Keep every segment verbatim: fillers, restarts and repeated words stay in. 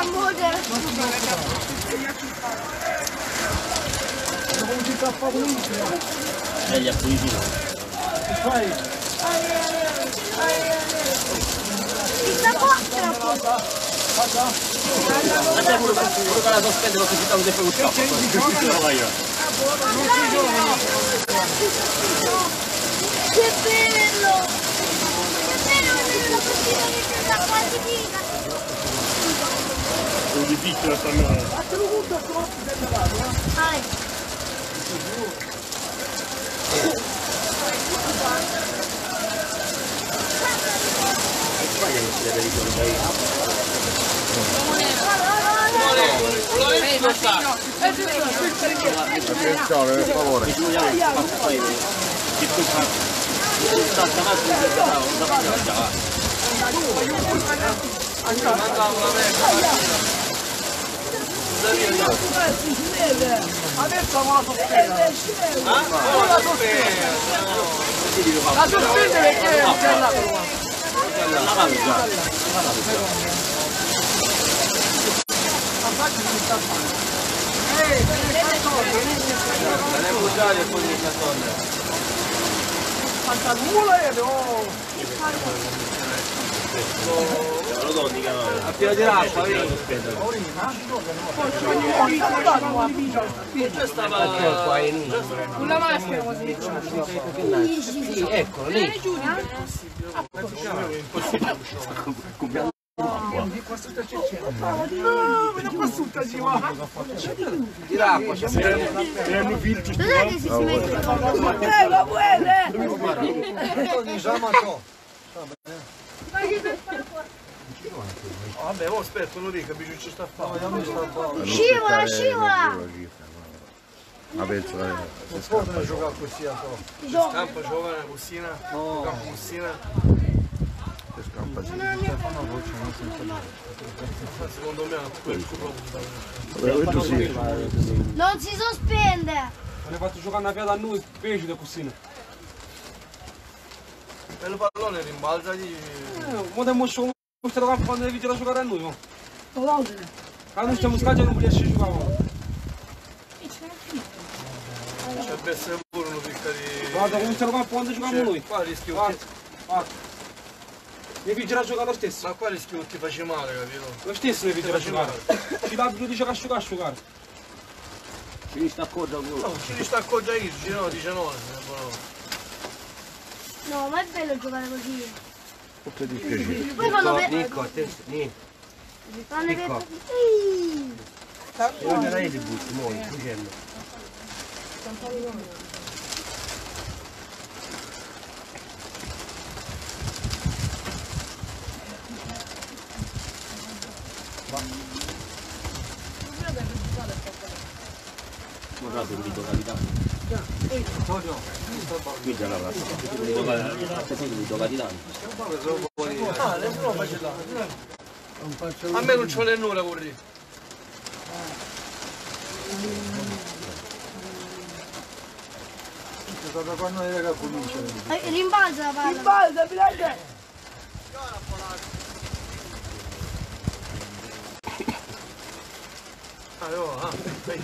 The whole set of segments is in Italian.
amore. Come si tappa pulito? Meglio a pulito. Che fai? Chissà quattro. Ma te pure che la sospende lo si stanno sempre uscendo. Che bello! Che bello vedere la partita che c'è da quasi vita! È difficile stanno. Ma te lo butto a troppo del lavato, eh? Vai! Attenzione, per favore. Adesso non la sospende. Non la sospende. La sospende perché è andato. Non è buttare e poi il cartone. Fantanuola e no! Lo do di canale. Appena di l'acqua, vedi? Già stava qua in con la maschera così. Sì, eccolo lì. Di l'acqua, Se hanno filtri, Non è che si mette Eh, la vuole! Vabbè, ora aspetta, lo dico, capisci ci sta a fare. Scivola, scivola! Ma penso che Non può giocare così a to. Scampa, giocare una cucina, una cucina. scampa sì. Secondo me è quello Veramente sì. Non si sospende! Ne fatto giocare una piada a noi, pesce da cucina. bello pallone, rimbalzati. Eh, ma da moscio, questo quando devi giocare a giocare a noi, no? Quando stiamo scacciando non riesci a giocare. C'è per essere pure uno picca di... Guarda, come stiamo qua quando giochiamo noi. Qua rischio Guarda, che... guarda. Devi girare a giocare lo stesso. Ma qua rischio che ti faccia male, capito? Lo stesso devi girare a giocare. Ci dà più di giocare a giocare a giocare. Ci sta accorgia No, ci sta accorgia io, no, diciannove. No, ma è bello giocare così. Tutto difficile. Poi fanno per... Nico, attenzione. Fanno per... Ecco. Sì. Non era di butti, noi, fugello. Guardate, un dito capitano. Qui già la razza. Un dito capitano. Ah, nessuno faccia là. A me non ci vuole nulla corri. Da quando era che comincia? Eh, Rimbalza la palla. Rimbalza, Pilate! Ah, no, ah,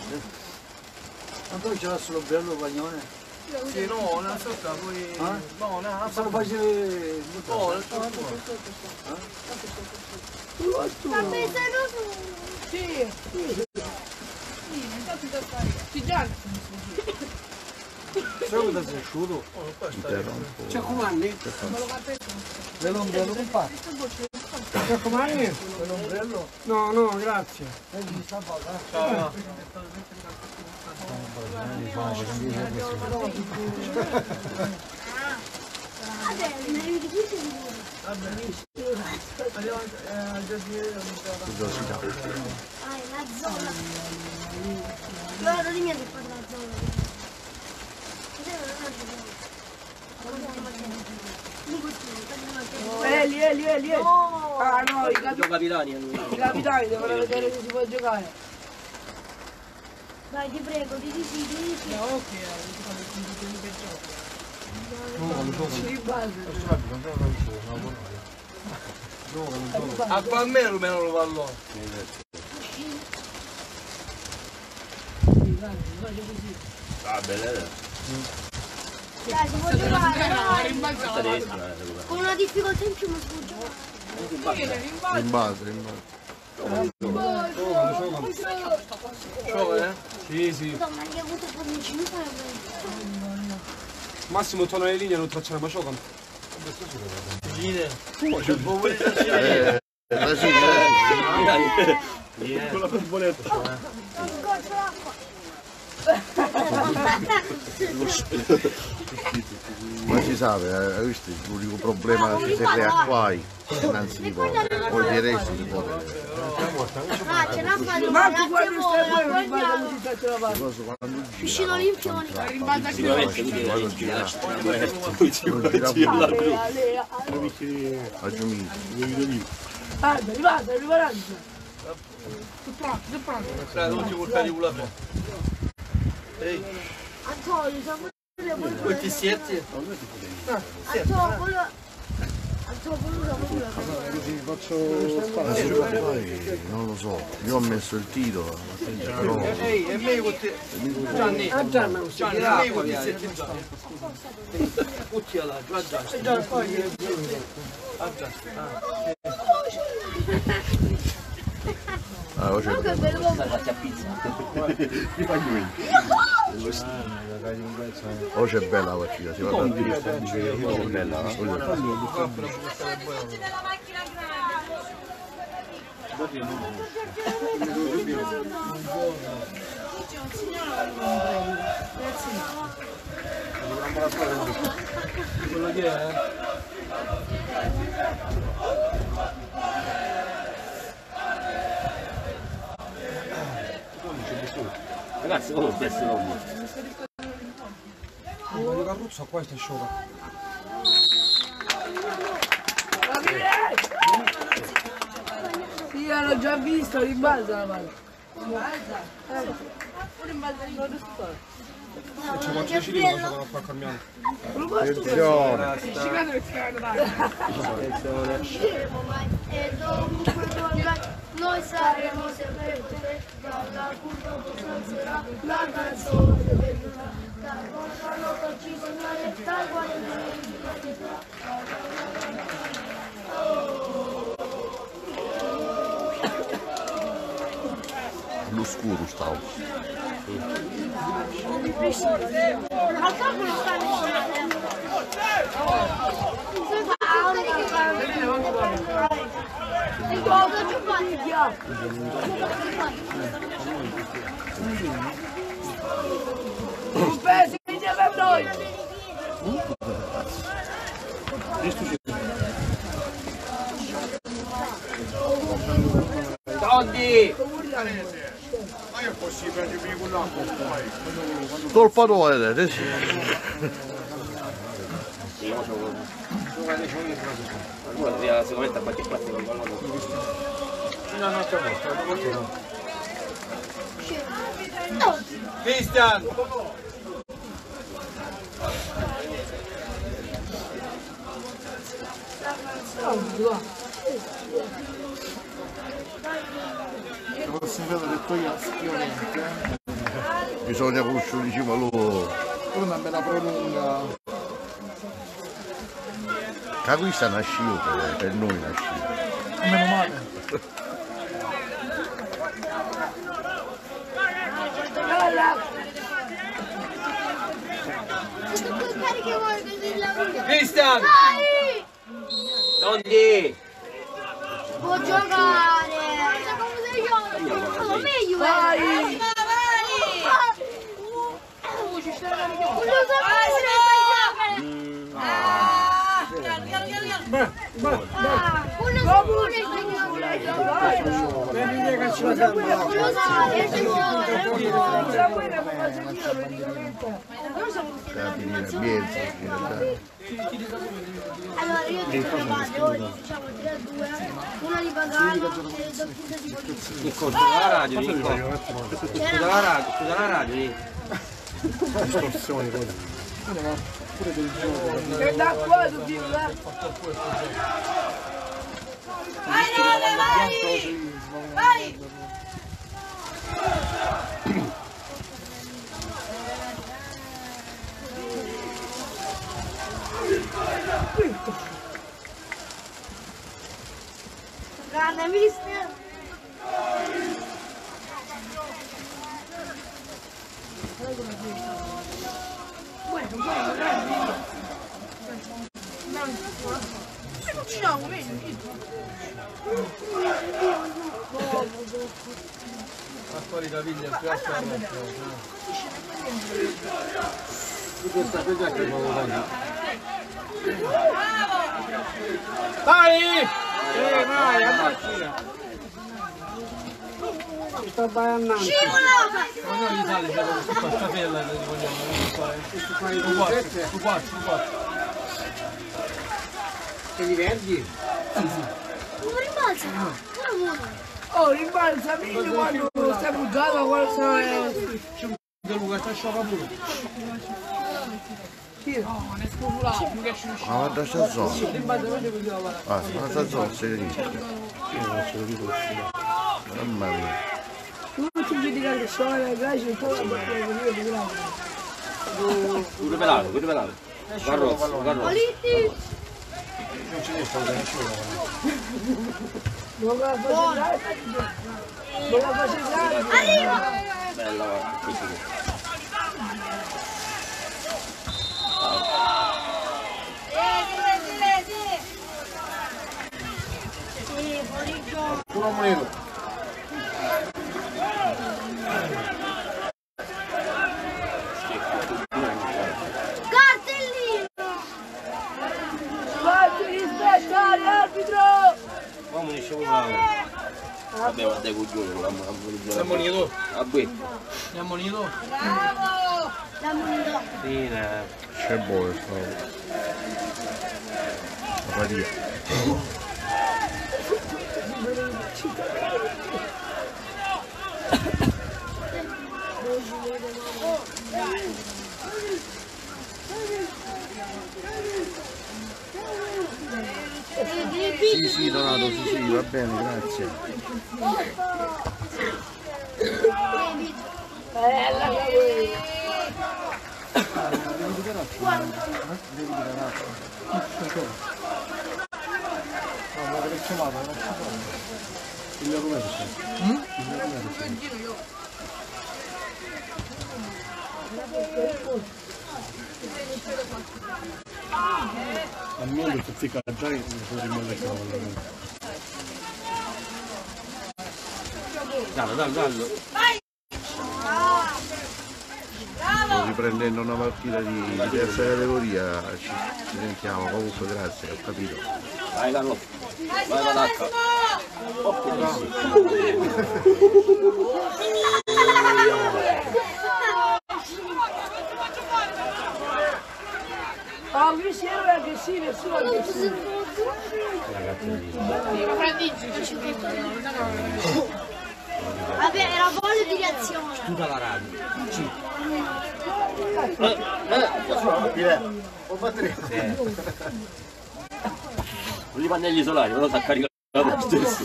Ma poi c'era solo bello bagnone? sì, no, una sorta poi... Eh? No, no, Se lo facevi... no, non so. Sta pensando su. Sì, sì. Sì, già. Sai da sei asciutto? C'è comandi? Dell'ombrello compare. C'è comandi? Dell'ombrello? No, no, grazie. Ciao. Vabbè, mi ridici di nuovo. Ah, è la zona. Io vado di niente per la zona. Eli, Eli, Eli, Eli. Ah no, i capi- capitani. i capitani devono vedere se si può giocare. Dai, ti prego, di di sì, di di sì. No, ok, ti fanno il condizioni per gioco. A Palmero meno lo pallone. Ah, bella. Dai, si può giocare, dai. Questa destra. Con una difficoltà in più, ma si può giocare. Rimbalzo, rimbalzo. Giove, eh? Sì, sì. Madonna, che ha avuto quindici minuti. Massimo torna le linee non tracciare ma giocano. Linee. Eh, la sì, eh. Con la bomboletta. Ma si sa, eh, hai visto, l'unico problema che si crea qua è innanzi di poco, poi di resto si può vedere. Ah, ce l'ha fatto, ma grazie voi, la guardiamo. Vicino Olimpioni. Sicuramente lui deve Non gira girare. a Giumini. Ah, è arrivato, è arrivato. Dai, non ti portare con la pe. Ehi, Antonio, siamo questi siete? Antonio, quello... Antonio, quello Poi, non lo so, io ho messo il tiro, però Ehi, è meglio con te. Gianni, Gianni, Gianni, è meglio con te siete Gianni. Cucchia là, già già. Ah, già. ah, c'è che bello. Fatti a pizza. oh, c'è bella la partita, si va da C'è bella, eh? Quello che è? Ragazzi, come questo non Ma di Carruzzo qua sta sciopero. Sì, l'ho già visto, rimbalza la palla. E c'è quattro decine ma sono qua cambiando. attenzione, Scemo, ma è dovunque tu andrai, noi saremo sempre con te, dalla curva potrà la canzone dell'una, dal nostro ci segnale, dal lo scuro stavo. Al campo non sta nessuno. Il gioco giù Un pezzo insieme a noi. Tondi! Colpatore, adesso. Sì, ma sono... Guarda, sicuramente a qualche parte non vanno. Christian! Bisogna conoscere diciamo loro. Una bella prolunga. Che questa nasce io per, per noi nasce. Meno male. Christian! Dai! Tondi! Può giocare! Come sei io? Sono meglio! Vai! Voglio stare Lo sapevo! Ah! Quello pure allora io ti chiamate oggi diciamo tre a due una di Pagano e due punte di polizia. Nico, scusa la radio, Nico. Scusa la radio, scusa la radio, Nico. Distorsioni così. Pure del gioco. Che da qua dobbiamo là. Vai Nove, vai! Vai! l'hanno vista? Bueno, bueno, Ma fuori da viglia, più a questa cosa che non va. Dai! Eh, vai, a macchina! Sta bannando! Scivolava! Ma non gli sale, c'è su pascapella, li vogliamo, non lo fare. Su quattro, su quattro, su quattro. Che li verdi? Non rimbalza! Oh, rimbalza meglio quando stai buttato quando è... Luca, sta sciopero pure. Ma guarda sta zona. Ah, ma sta zona si riesce. Mamma mia. Non ti giudicare che sono le greci un po' di grande. Pure pelato, pure pelato. Carrozzo, carrozzo. Non la faccio non la faccio Arriva! Bella, guarda, così. Uno monero. Cartellino! Fatti rispettare arbitro! Come ne siamo bravo? Vabbè, guarda i coglioni, l'hanno L'ammonito? A bue. L'ammonito? Bravo! La moneta! Fine. C'è buono sto. La fatica. Sì, sì, Donato, sì, sì, va bene, grazie. Bella che No, ma che chiamata, non ci sono. Il Romero c'è. Il Romero c'è. A me lo ficca già in sono rimasto il cavallo. Dallo, dallo, dallo. Riprendendo una partita di, di terza categoria ci, ci sentiamo, comunque grazie, ho capito. Vai Carlo. Vai Patacca. Oh, Ah, lui si era aggressivo, nessuno aggressivo. Vabbè, era voglia di reazione. tutta la radio. Con i pannelli solari, però si è caricato lo stesso.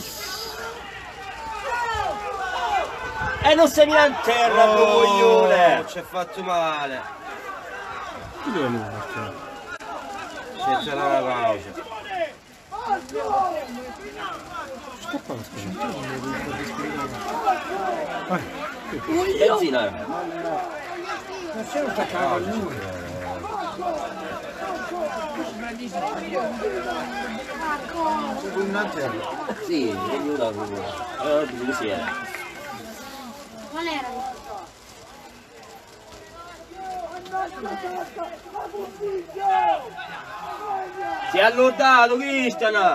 E non sei in terra, coglione! Ci è fatto male. Chi deve andare? C'è la pausa. Scappa la spina. Benzina. Non c'è un cacao lui. Sì, mi aiuta proprio. Allora, così era. Qual era? Si è allodato, Cristian! Vai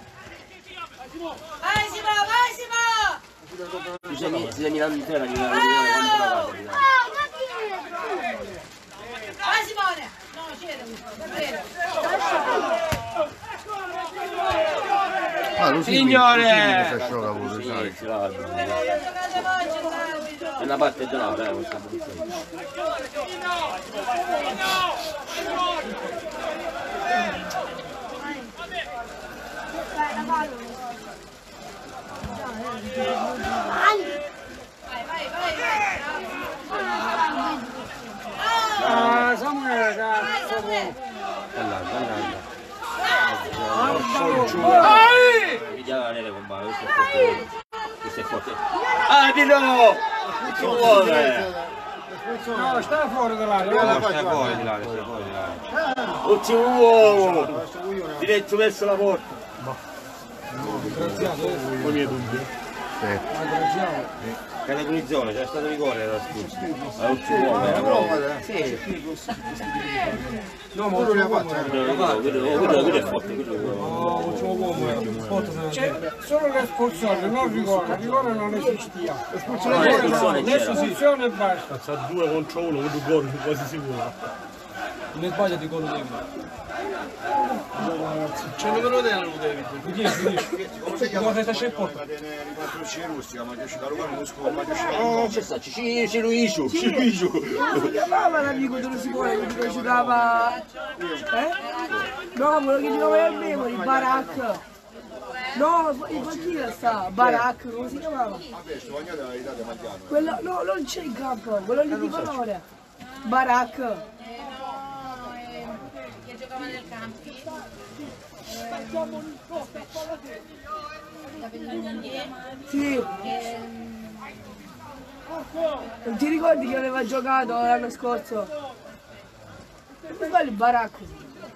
Simo, vai Simo! Tu sei mi- sei Milano intera, di Milano, Ah, ma dietro! Vai Simone! No, scende, davvero. Ah, lo Signore! si asciuga pure, Sì, sai. ce l'ha. È una parte di una, eh, questa Vai, la palla. Vai, vai, vai, vai. Ah, Samuele, cazzo. Bella, bella. Vediamo la neve con mano. Questo è forte. Ah, di no! Ci vuole! No, stai fuori dall'aria. No, stai fuori di là, stai fuori di là. Non ci vuole! Diretto verso la porta. Poi mi è dubbio. Catacolizzone, c'è stato rigore era scusa. Ma non ci vuole, era proprio. Sì. No, ma quello Quello è forte, quello c'è solo l'espulsione, non rigore, il rigore non esistia. l'espulsione. L'espulsione e basta. Sta due contro uno, quello gol quasi sicuro. Non sbaglia di gol David. C'è il numero della non David. Finisci, cosa c'è in porta? Eh, c'è sta, ci ci Luiscio, ci Luiscio. No, si chiamava l'amico dello sicuro, quello che giocava... Eh? No, quello che giocava al Memori, Barak. No, in panchina sta, Barak, come si chiamava? Quello, no, non c'è in campo, quello lì di colore. Barak. Che giocava nel campo. Sì. Non ti ricordi che aveva giocato l'anno scorso? Non fai il baracco.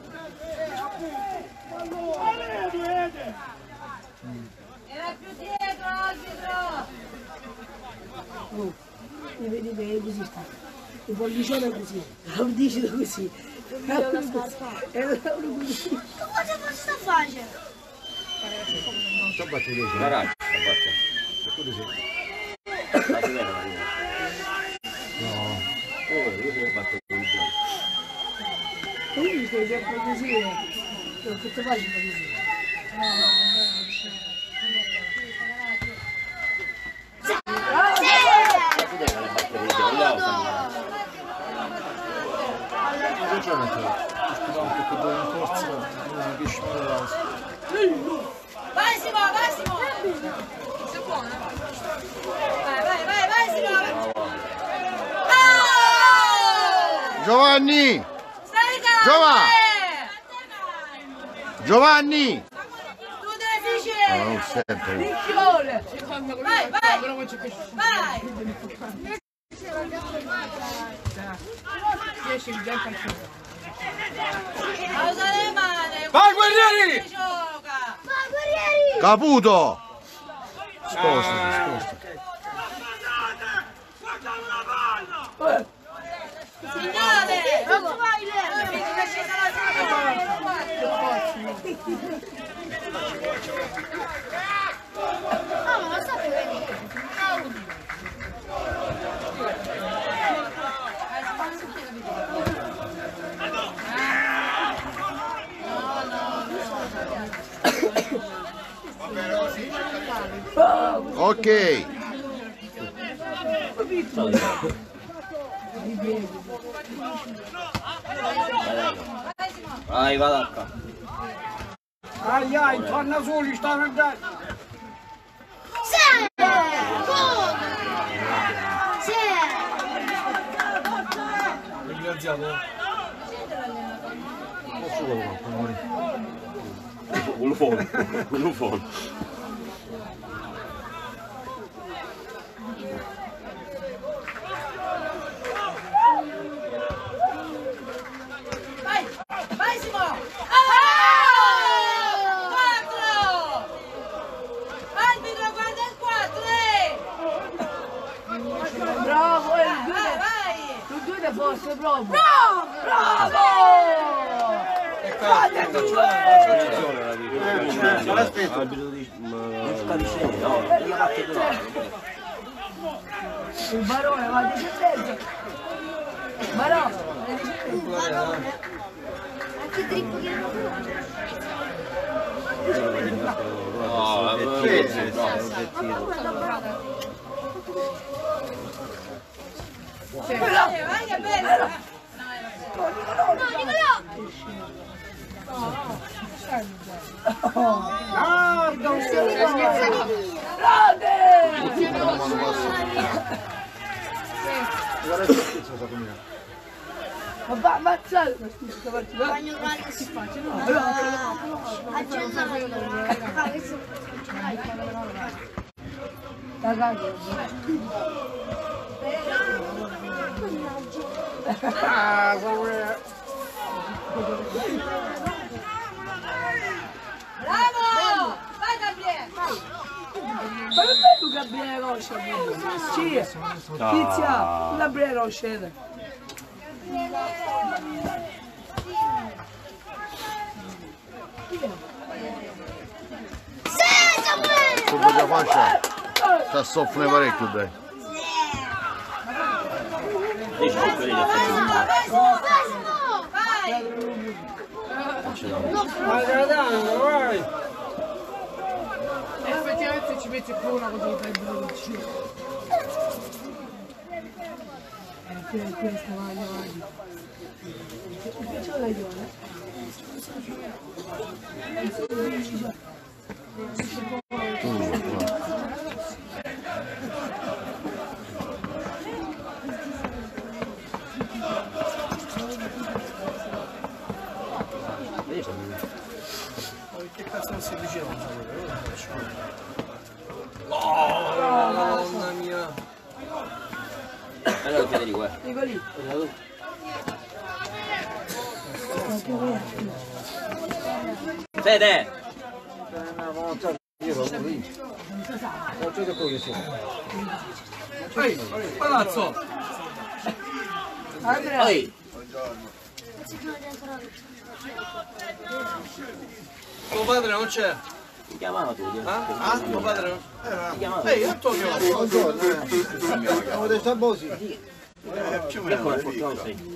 Era più dietro, arbitro! Oh, mi vedi bene così sta. Il pollicione è così, l'audicino così. È uno così. Cosa posso fare? Sto battendo. La razza, sta battendo. La fedele, la fedele. No. Oh, io devo battere con il gioco. E io stai sempre così. Che ti fai così? La fedele non è battere il gioco, io Vai Simo, vai Simo! Sei buona? Vai, vai, vai, vai Simo! Oh! Giovanni! Stai calmo! Giova! Giovanni! Tu devi Ah, non uscire! sento. Picchione! Vai, vai! Vai! Pausa le mani! Vai guerrieri! Si gioca! Caputo! Spostati, spostati. Signore! Non fai lei! Non è scesa la Ah, ma lo sapevo. Ok. Vai, vada acca. Ai ai, torna su, gli stanno andando. Sì! Come? Sì! Un fono, un fono. Vai! Vai Simo! quattro! Arbitro, guarda il quattro! Bravo, è il Vai, due. vai! Il due da forza, bravo. No! Bravo! Aspetta. Non sta dicendo, no, è la parte Il barone va di certezza. Barone, Anche Trippo che non lo No, è l'obiettivo. Vai, vai che bello! No, Nicolò! Ah, non si Ma va ammazzare questa partita. Bagno grande si faccia. Ah, sorry. Bravo! Vai Gabriele! Ma non è tu Gabriele Roscia? Sì, Tizia, Gabriele Roscia. Sotto la fascia sta a soffrire parecchio, dai. Vai Gaetano, vai! Effettivamente ci mette più una cosa di fare il veloce. E questa vai avanti. Che c'ho la ione? Che cazzo non si avvicina? Oh, mamma mia! Allora Federico, eh. Dico lì. Fede! Ehi, palazzo! Andrea. Oi! Tuo padre non c'è? Ti chiamava tu? Ti Ah? Tuo padre non c'è? chiamava? Ehi, Antonio! Siamo dei sabosi. Che come fortunato sei?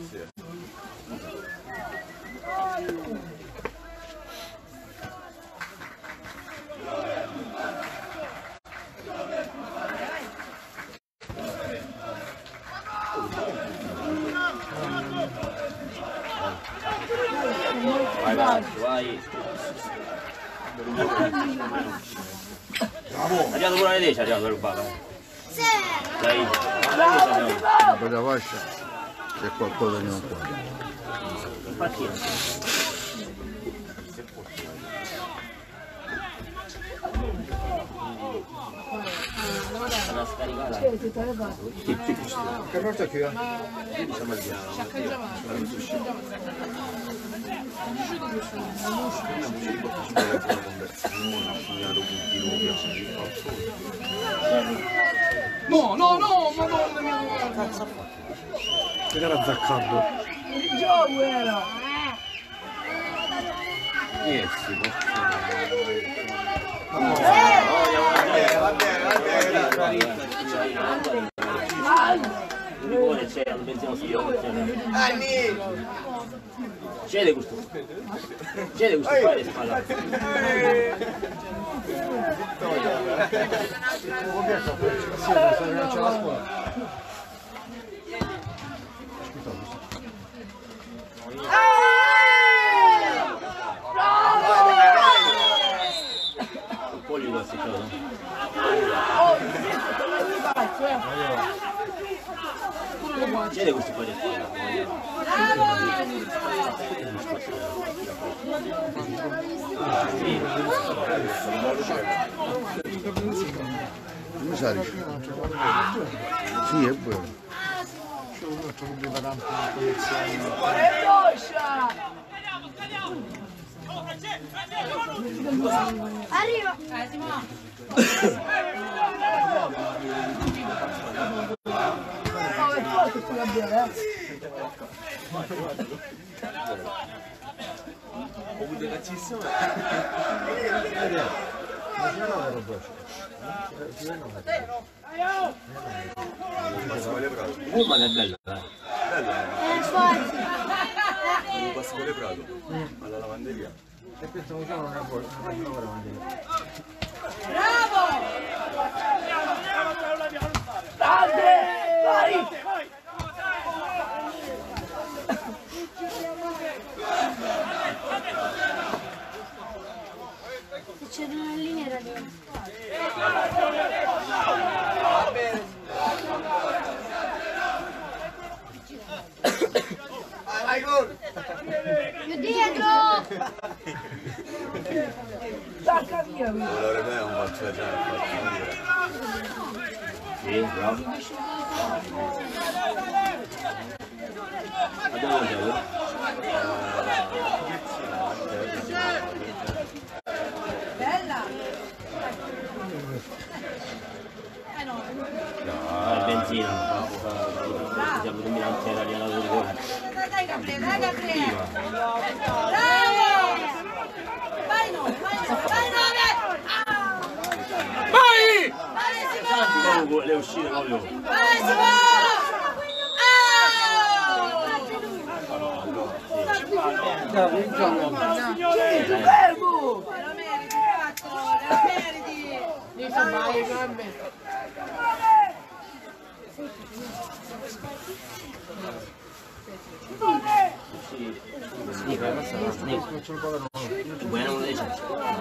Vai, vai, vai. Arrivato pure alle dieci, è arrivato per rubare. Dai, Sotto la fascia c'è qualcosa che non quadra. infatti. Una scaricata. Che porta qui? No, no, no, madonna mia! Che era Zaccardo? Il gioco era. Yes, c'è un benzino c'è questo c'è questo qua di spalla un po' gli do assicurato c'è questo qua di Come sai? Sì, è buono. È Roscia! Arriva! Oh, è forte questo Gabriele, eh? un ma è bello dai È forte! Un passo celebrato alla lavanderia. E questo non è una lavanderia. Bravo! Grande! Vai! C'è una linea radio. Quello europeo è un calcio da giocare. Sì, bravo. Andiamo a giocare. Bella! Eh no, no, è benzina, siamo dominanti della lavoro. Dai, dai Gabriele, dai Gabriele! Bravo! Vai no, vai no, vai no! Vai! Vai Simone! Le uscite proprio. Vai Simone! Dai, fermo! Lo meriti, cazzo! Lo meriti! Io sono mai gambe. Bueno, non dice.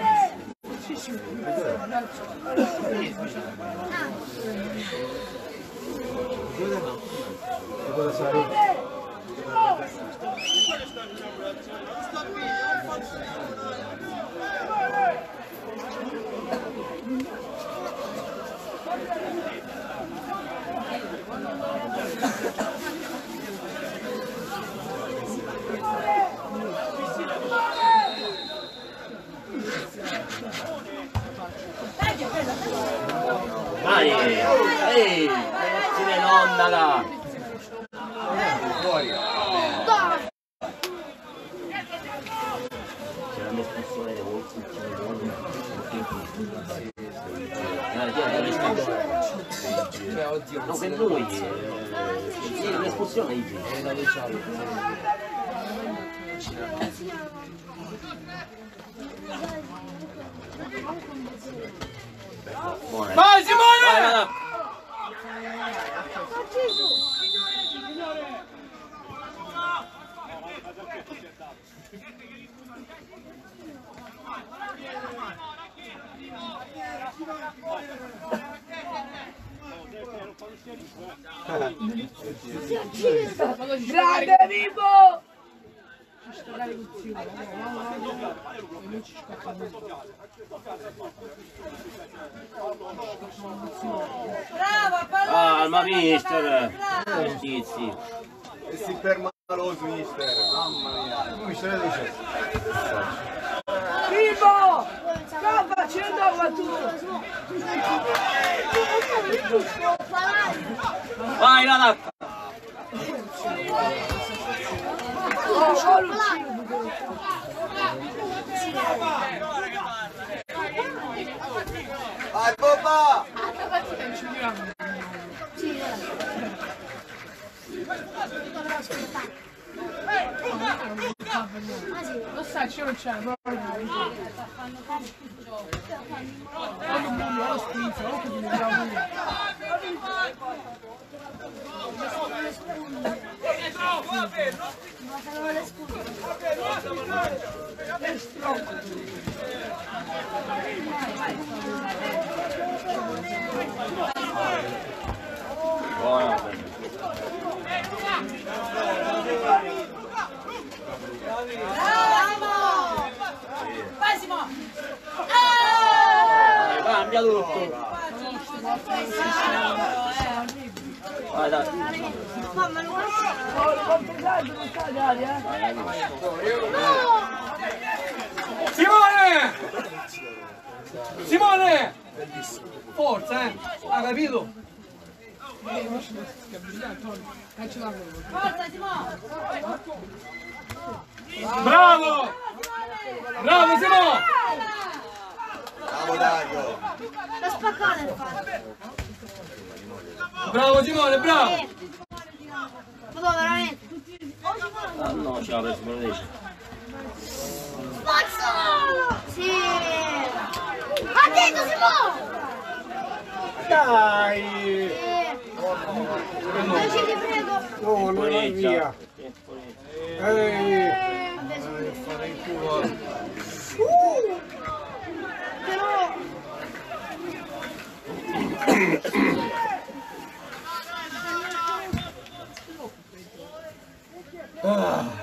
Cosa sai? Vai! Ehi! Si ne nonna là! Fuori! C'era l'espulsione dei volti, no, per lui è l'espulsione di Vai Simone! Vai, vai, vai. Grande Vivo! Bravo, pallone! Ah, ma mister! Giustizi! E si ferma lo mister. Mamma mia. Mister dice. Vivo! Sta facendo ma tu! Vai, Nana! Oh, oh, Vai papà! lo sai, c'è non c'è, non lo spinto, non che mi Vai Simone! Cambia tutto! Vai, dai! Mamma, non Simone! Simone! Forza, eh! Ha capito? Forza Simone! Bravo! Bravo Simone! Bravo Dario! La spaccata è fatta. Bravo Simone, bravo! Madonna, veramente. Ah no, ce l'ha preso, me lo dice. Spazzolo! Sì! Attento Simone! Dai! Sì. Ti prego. Oh, non vai via! Ehi! Fare in culo! Uh! Però... Ah.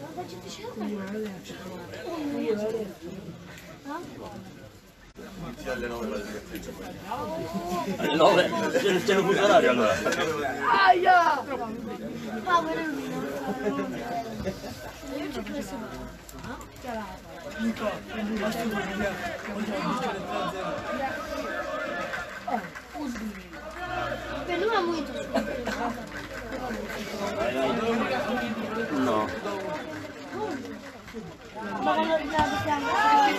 alle nove alle nove? C'è un fuso orario allora. Aia! Povero lui. Io ci credo. Per lui è molto. No. Ma non ricordo fianco.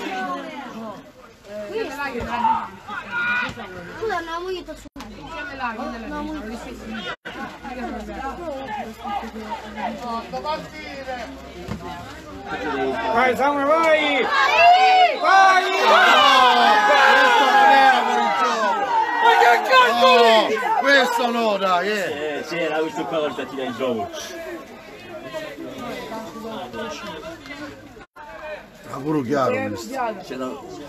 Scusa, non ho molto su. Non ho molto su. Vai Samuel, vai! Vai! Ma che cazzo! Questo no, dai, eh! Eh, sì, era questo qua volta tira il gioco. Ma pure chiaro questo. C'era...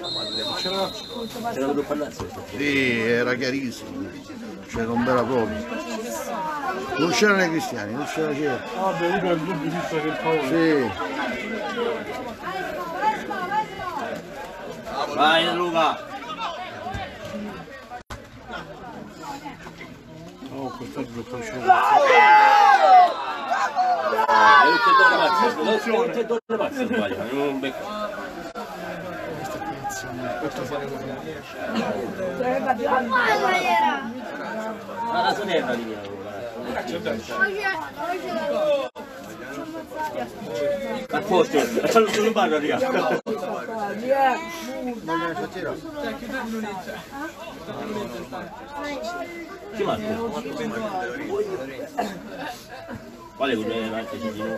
C'era due pallazzi. Sì, era chiarissimo. Cioè non era proprio. Non c'erano i cristiani, non c'era c'era. Ah, beh, uno è il dubbio visto che paura. Sì. Vai Luca! Oh, questo è il brutto show. E tutte e due le mazze, tutte e due le mazze sbaglia, non becca. Ma la sonella lì, a posto, lascialo sul barro, raga. Chi Marco? Quale quello è l'altro cigino?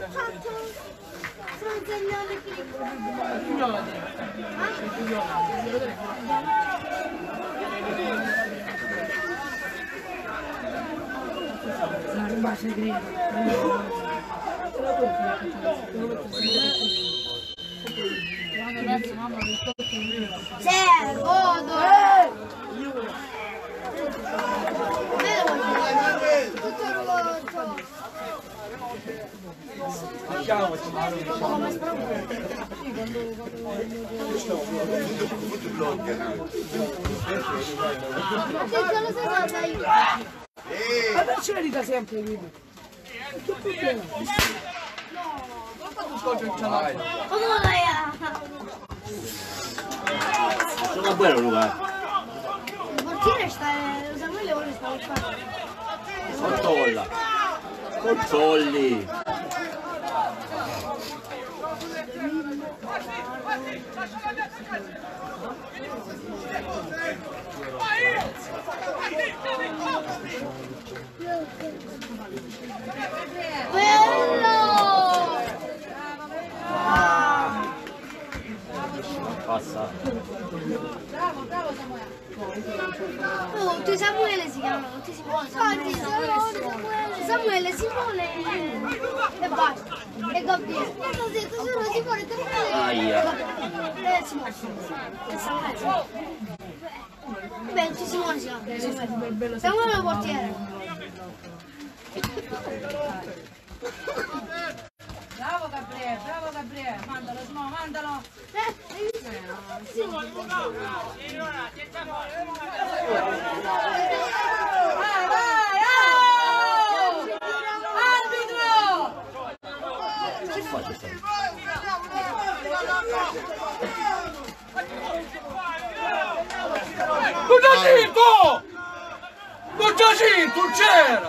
Servono! Ma perché la dita sempre vivo? Che problema? Sono bello Luca. Il portiere sta... Samuele ora sta a fare. Controlla. Controlli. Passa. Bravo, bravo Samuele. Oh, tu Samuele si chiama, non ti si può. Samuele, Samuele, Simone e basta. E Gabriele. Non ho detto solo Simone, Gabriele. Aia. E Simone. E Samuele. Beh, tu Simone si chiama. Samuele è il portiere. Bravo Gabriele, bravo Gabriele. Mandalo, Simone, mandalo. Eh, sì. Vai, vai, oh! Arbitro! Che faccio stare? Non c'è cinto! Non c'è cinto, c'era!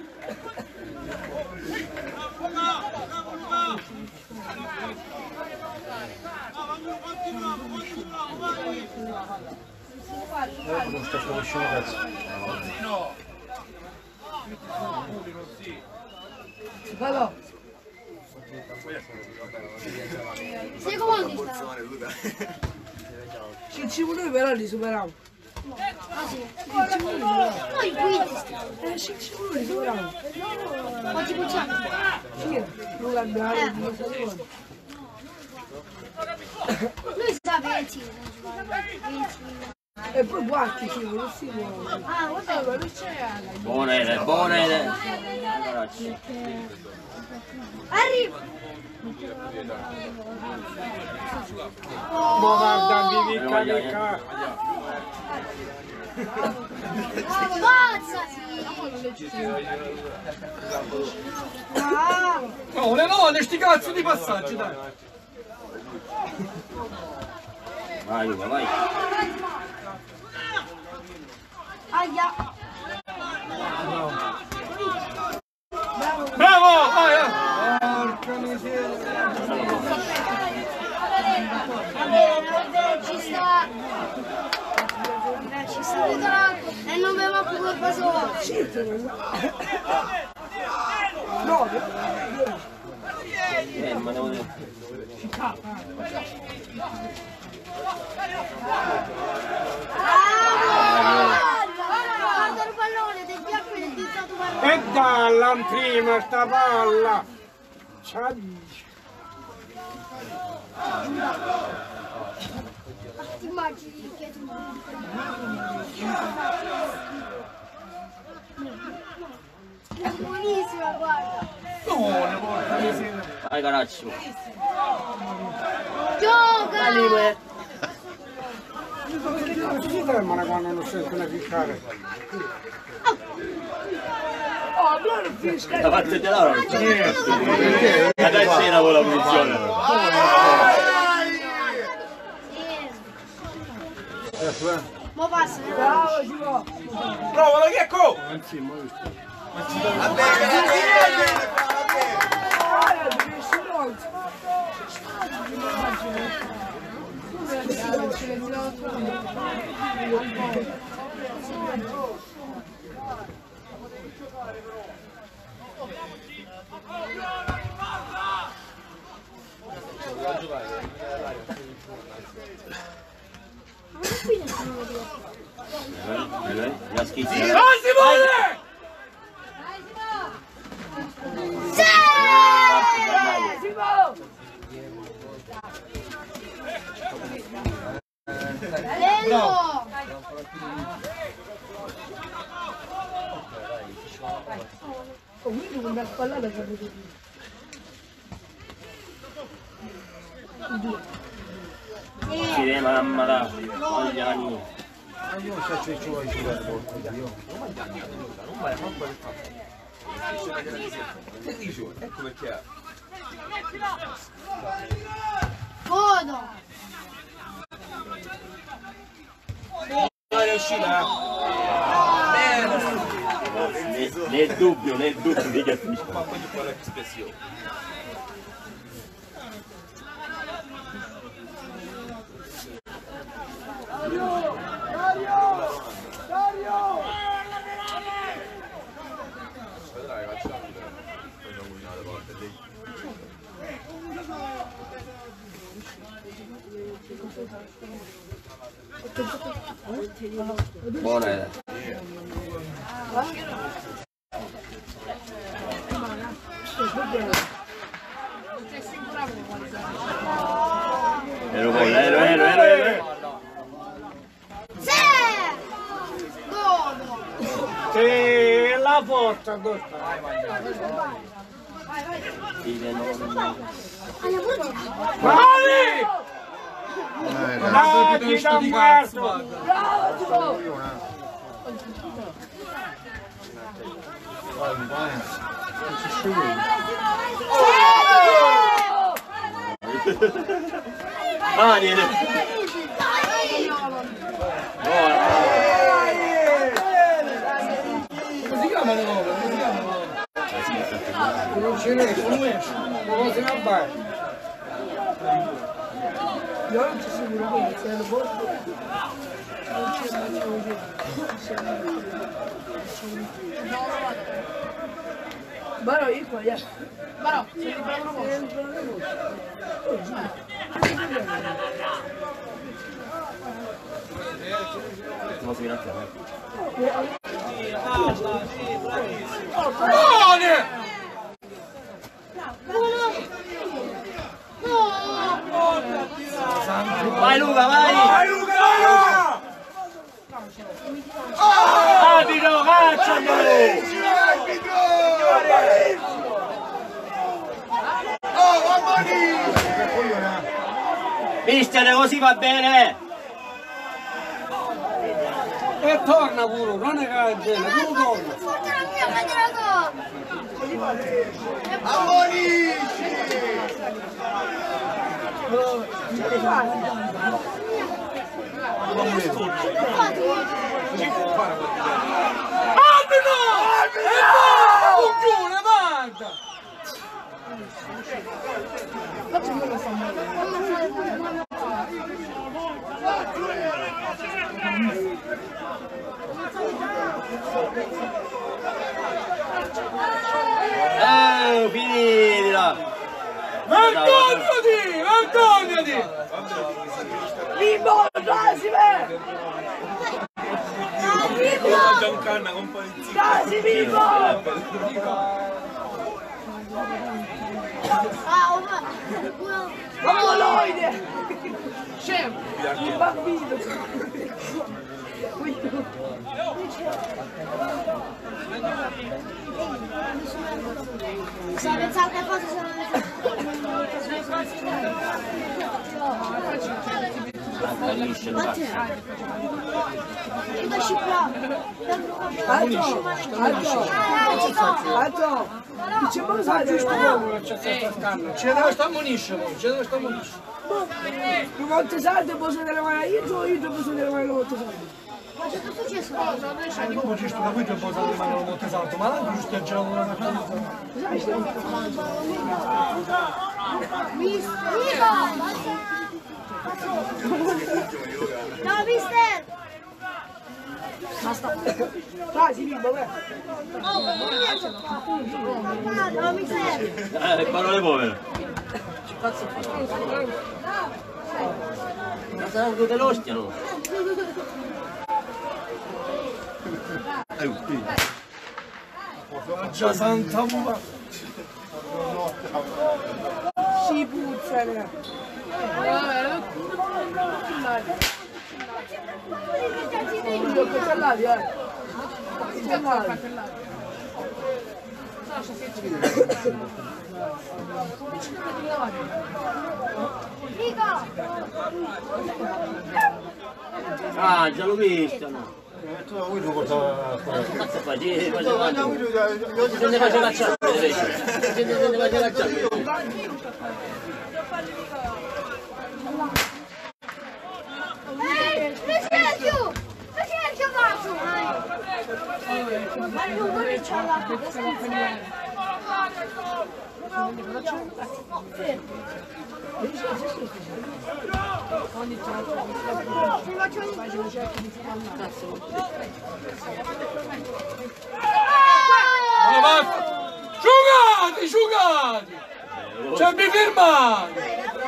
Non sta conoscendo cazzo. Vado. Sei comodi sta? Ci ci vuole però li superiamo. Ah sì. Noi guidi stiamo. Eh, ci ci vuole li superiamo. Ma ti pucciamo? Sì, non l'abbiamo Eh. detto. Lui sa venti. E poi guardi, sì, non si può. Ah, guarda, non c'è. Buona idea, buona idea. Arriva! Ma guarda, vivi carica! Ammazzati! No, le nonne, sti cazzo di passaggi, dai! Vai Luca, vai! Aia! Bravo! Vai! Eh. Porca miseria! Ci sta! Ci sta e non mi va più colpa sua! No, Eh, ma devo dire... Guarda il pallone del bianco e del dizzato pallone! E dalla prima sta palla! Ciao! Ti immagini che tu... È buonissima, guarda! No, ne porca miseria! Vai Caraccio! Gioca! Si tremano quando non sentono ficcare. oh, allora non finisce. La parte di Laura non c'è! La dai cena con la punizione! Mo passa! Bravo, ci va. Bravo, la Checco! Vedrai? La schizza! Vai Simone! Bello! Oh, quindi una spallata che avete Ci deve mamma da! Voglio anni! Io non so se ci vuoi giocare porco io. Ecco perché è. Godo! Non è uscita! Nel, nel dubbio, nel dubbio di che finisce! Buona è. Ero con ero, ero, ero, ero. Sì! Godo! E la porta dove sta? Vai! Ah, ti da muerto! Ah, niente! Come si chiama le nuove? Come si chiama? Non ce n'è, non esce. Non se ne va. Io non ci sicuro che se lo porto non c'è Baro, io qua, yeah. Baro, se li prendono Non si grazie. Buone! Vai Luca, vai! Vai Luca! Abito, caccialo! Mister, così va bene! E torna pure, non è che genere, pure torna. Forte la mia mangiata! Ammonisci! Arbitro! Arbitro! Levanta! Eh, finita! Vergognati! Vergognati! Bimbo, Giasime! Giancanna con un po' di zitto. Dai, Bimbo! Ah, ma... Mongoloide! Scemo! Un bambino! Se pensate a cosa sono Alto! C'è cosa giusto? C'è dove sta ammonisce poi, c'è dove sta ammonisce. Il Montesanto posso vedere mai io, io posso vedere mai il Montesanto. Ma c'è tutto successo? Dopo ci sto da qui che poi sta rimanendo molto esatto, ma l'altro giusto è già una mattina. Ciao mister! Basta. Dai, si Bimbo, vai. Ciao mister! Eh, parole povere! Ma sarà tutte l'ostia, no? Già santa buona. Si puzzano. Io coltellati, eh. Coltellati. Ah, già l'ho visto, no? Lui lo portava a fare. Cazzo fai? Ti faceva la ciabatta. Se ne faceva la ciabatta, se ne faceva la ciabatta. Ehi, Sergio! Perché hai giocato? Ma non vuole c'ha la Giocati, giocati! C'è mi firmati!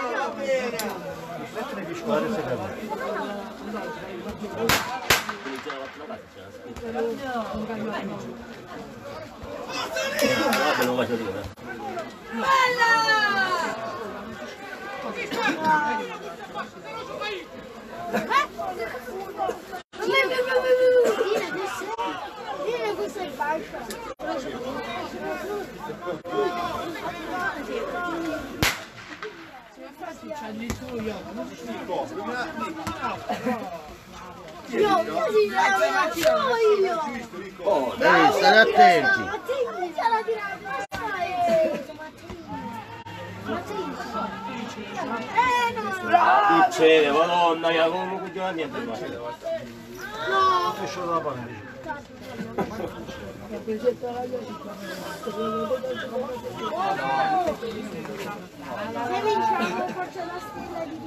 Guarda, non faccio dire. Dile questo è falso. Io così la io. Oh, Devi stare attenti. Ma ti c'è la tirata. Eh no. succede, madonna, che come cucina niente. No. Esce dalla panna. Se vinciamo facciamo la stella di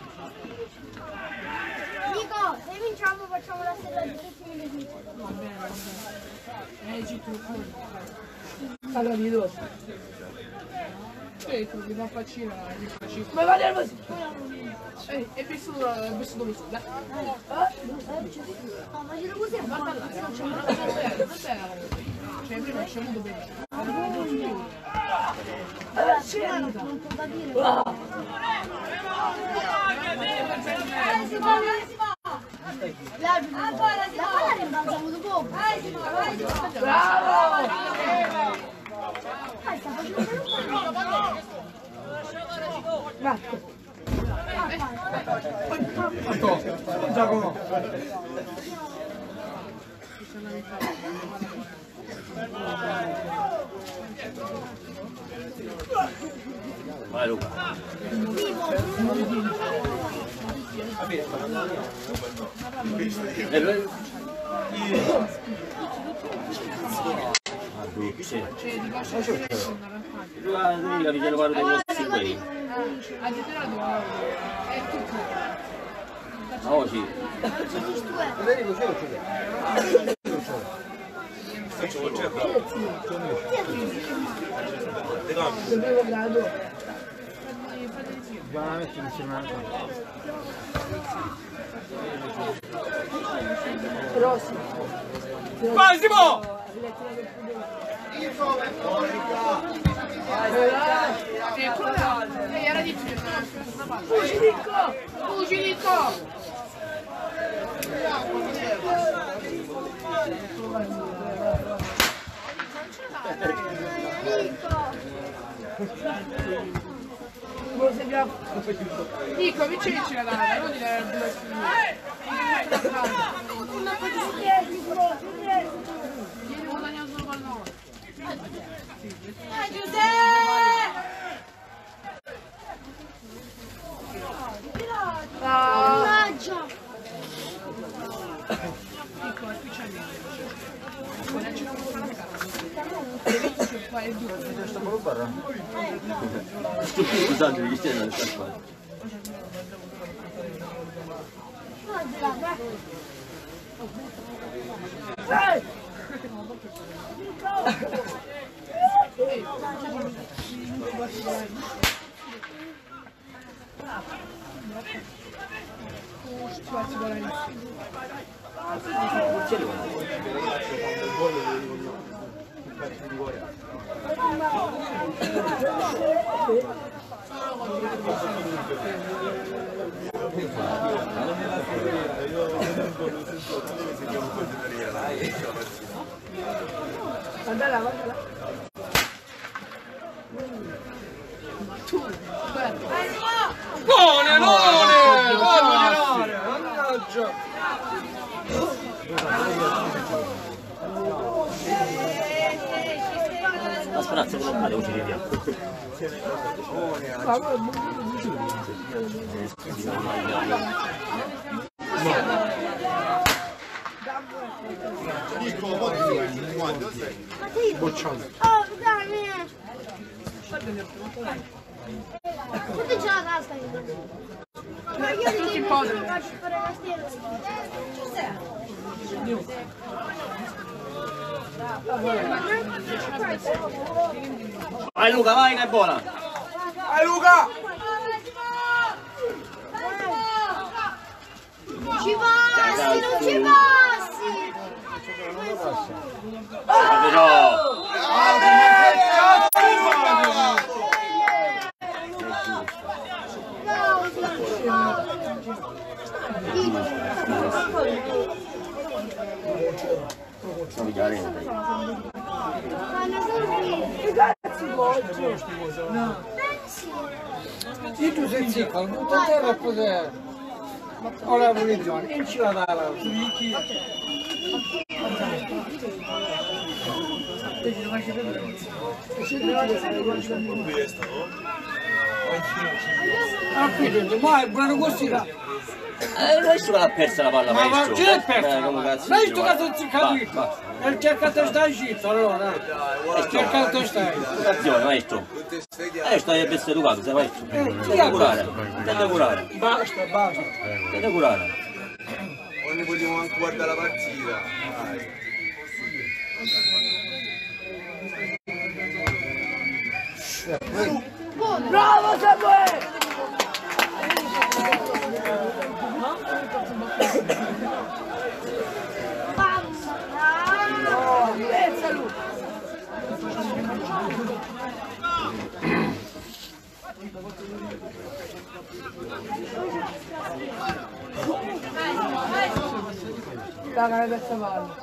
Nico, se vinciamo facciamo la stella di tutti. Va bene, va bene. Allora mi do. Sì, così fa faccina, facile. Ma va bene così. Ehi, è vissuto, è vissuto dove sono, dai. No, ma glielo così. Guarda là, non c'è una cosa bella, non bella. Cioè, prima c'è avuto benissimo. Allora c'è. Non può da dire. Eh, si va, si va. Ancora si va. La rimbalziamo dopo. Eh, si va, vai, si va. Bravo! Dai, sta facendo un po'. Marco. Giacomo. Vai Luca. La vicino guarda dei grossi quelli. Addirittura due. È tutto. Ma oggi. Federico c'è o c'è? Dovevo grado. Veramente insieme anche. Rossi. Massimo! Ecco là. E era di più. Fucilico! Fucilico! Dico, vinci la data, non dire due vieni guadagnato solo col nove. Mannaggia! Dico, qui c'è il non c'è come fare la casa. C'è qua il due. Scusate, che stiamo nel caffè. Guardala, guardala. Buone, buone! Buone, mannaggia! La speranza che non cade, oggi vediamo. Bocciato. Oh, dai! Tutti c'è la tasca io. Ma io Tutti ti in posa. faccio fare la stella. Vai Luca, vai che è buona! Vai Luca! Ci passi, non ci passi! Però! Sono gli areni. Se tu sei zicco, tutto a terra cos'è? Ho la religione, e ci va dalla. Ah, qui, ma è buono così là. Eh, adesso l'ha persa la palla, Ma maestro. chi è persa? Eh, come cazzo Lei dico, sto cazzo ziccato qui. E cercate sta Egitto, allora. Cercate sta. Attenzione, maestro. Eh, stai a essere educato, sei maestro. chi Devi ha curare, devi curare, Basta, basta. devi curare. Ogni vogliamo anche guardare la partita. Bravo Samuele! Oh, pensa lui! Raga, per Savalla.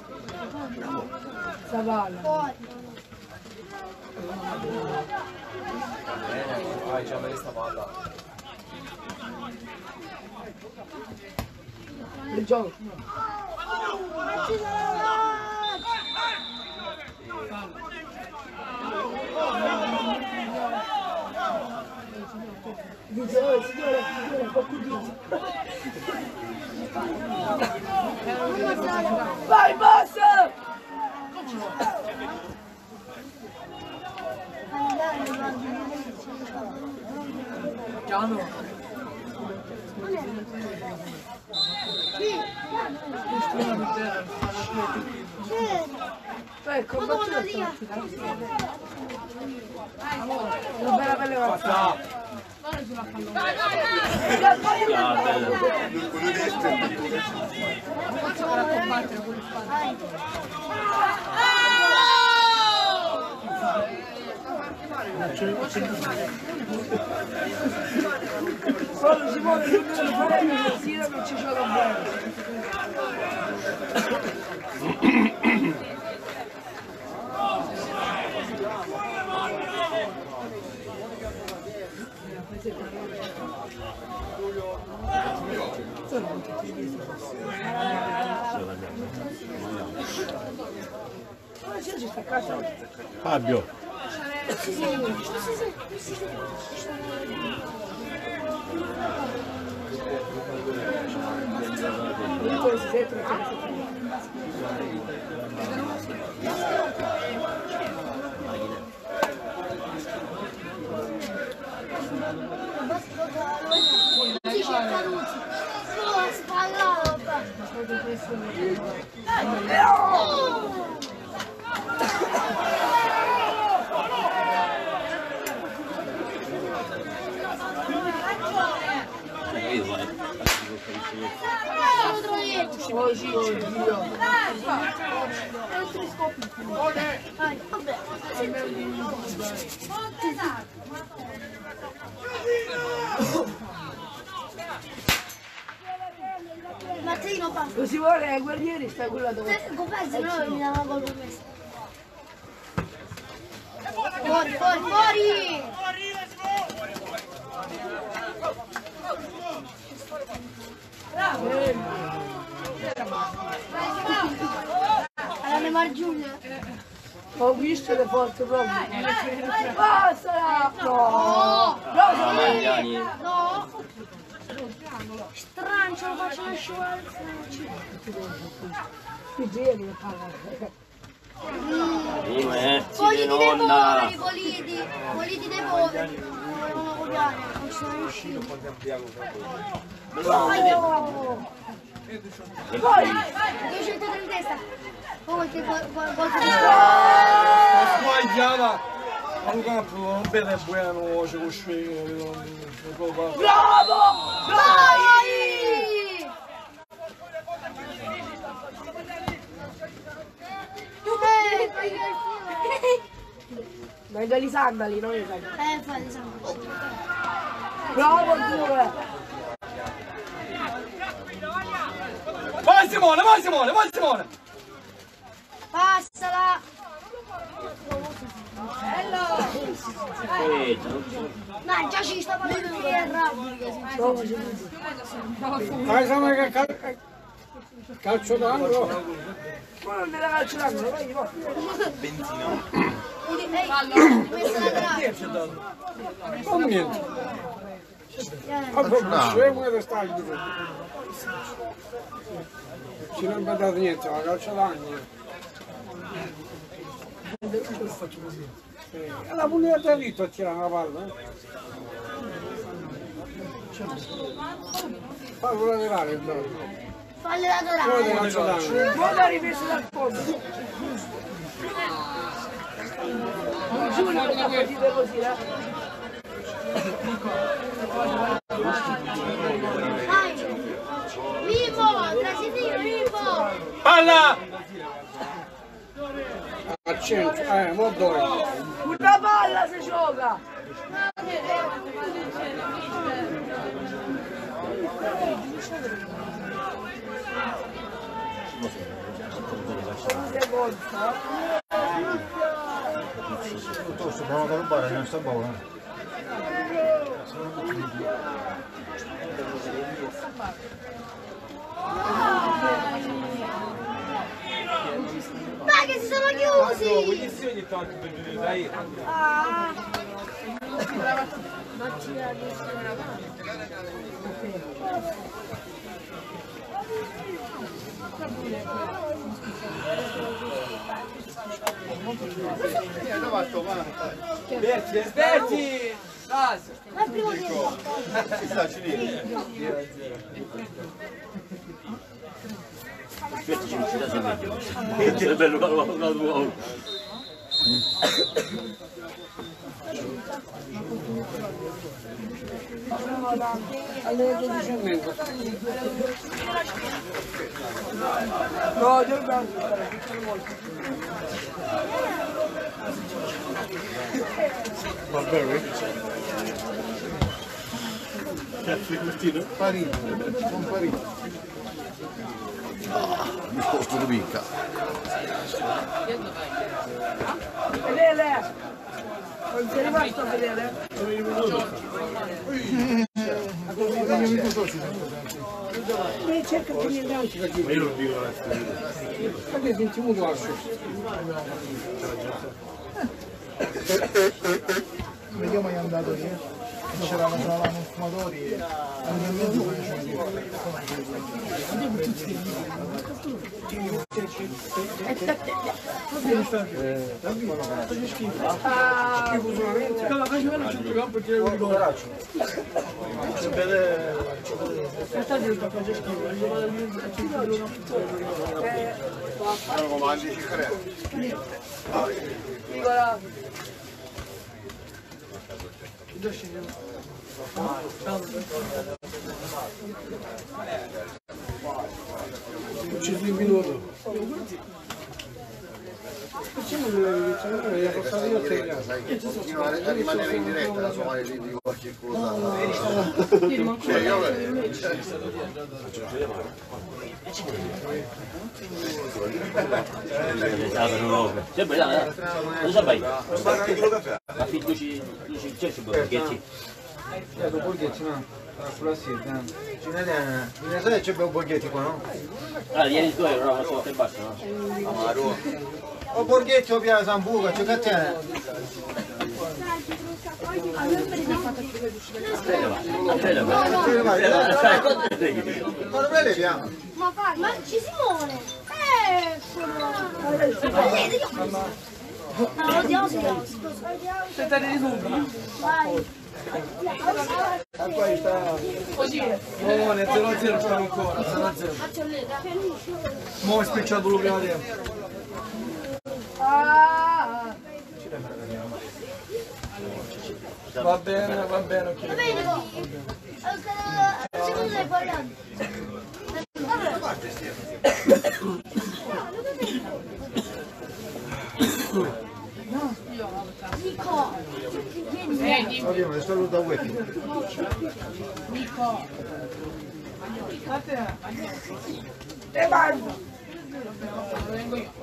Savalla. Vai, c'è questa palla. Il gioco. Dice, oh signore, signore, qualcuno. Vai, boss! Giano. Ecco, una bella pelle passata. Quando si muove il numero di fare così non ci gioca bene. Fabio. Martino fa. Lo si vuole ai guerrieri, sta quella dove. Confesso, no, mi dava gol per me. Fuori, fuori, fuori! Bravo! Alla Neymar Junior. Ho visto le forze proprio. Basta! No! No! No! Strancio, lo faccio scivolare. Che genio, paga. Politi dei poveri, politi, politi dei poveri. Non volevano copiare, non ci sono riusciti. E poi? duecento in testa. Poi che qualcosa di Sbagliava. Un campo bene buono, ci conoscevo. Bravo! Vai! Meglio i sandali, non i sandali. Eh, fai i sandali. Bravo due! Vai Simone, vai Simone, vai Simone! Passala! Ma già ci sta parlando di terra! Dai, siamo che calcio d'angolo. Ma non deve calcio d'angolo, vai, vai. Benzina. Ehi, questa è la grave. Non niente. Ma scemo che stai dove? Ci non mi dato niente, ma calcio d'angolo. La pulita da dritto a tirare la palla. Fallo laterale il gioco. Fallo laterale. Buona ripresa dal fondo. Non giuro che la partita così, eh. Vai! Vivo! Brasiliano, vivo! Palla! Al centro, eh, mo dove? Una palla si gioca! Piuttosto, proviamo a rubare, non sta buono. tanto per dire, dai. Ah. Berti, Berti! Dai! Ma il primo tempo. Ci sta, ci lì. Aspetta, ci sta sempre. Che bello, una tua. Alle dodici e mezza. No, io dobbiamo fare tutte le volte. Barberry? Caffè Martino? Parino, con Parino. Ah, mi sposto di mica. Fedele! Non sei rimasto Fedele? E cerca di venire davanti. Ma io non dico la storia. Ma che sentiamo quasi? Vediamo è andato lì. C'eravamo trovavamo fumatori e anche in mezzo non c'è Ucciso in minuto. Facciamo delle io Continuare a rimanere in diretta, insomma, lì di qualche cosa. Cioè, io Sempre là, lo sai? La figlio ci c'è ci borghetti. Eh, dopo borghetti, no? Sulla sera, in italiana, in Israele c'è un borghetti qua, no? Ah, ieri due euro, ma sotto e basta, no? O borghetti o via Sambuca, c'è catena. Ma fa, ma ci si muove! Eh, no, andiamo, andiamo. Aspettate di subito. Vai. Così. No, nel zero a zero stiamo ancora. zero a zero. Mo' è spicciato lo prima tempo. Ah. Va bene, va bene, ok. Va bene, secondo me poi Nico, Vedi? Abbiamo le solo da web. Nico. E basta. Vengo io.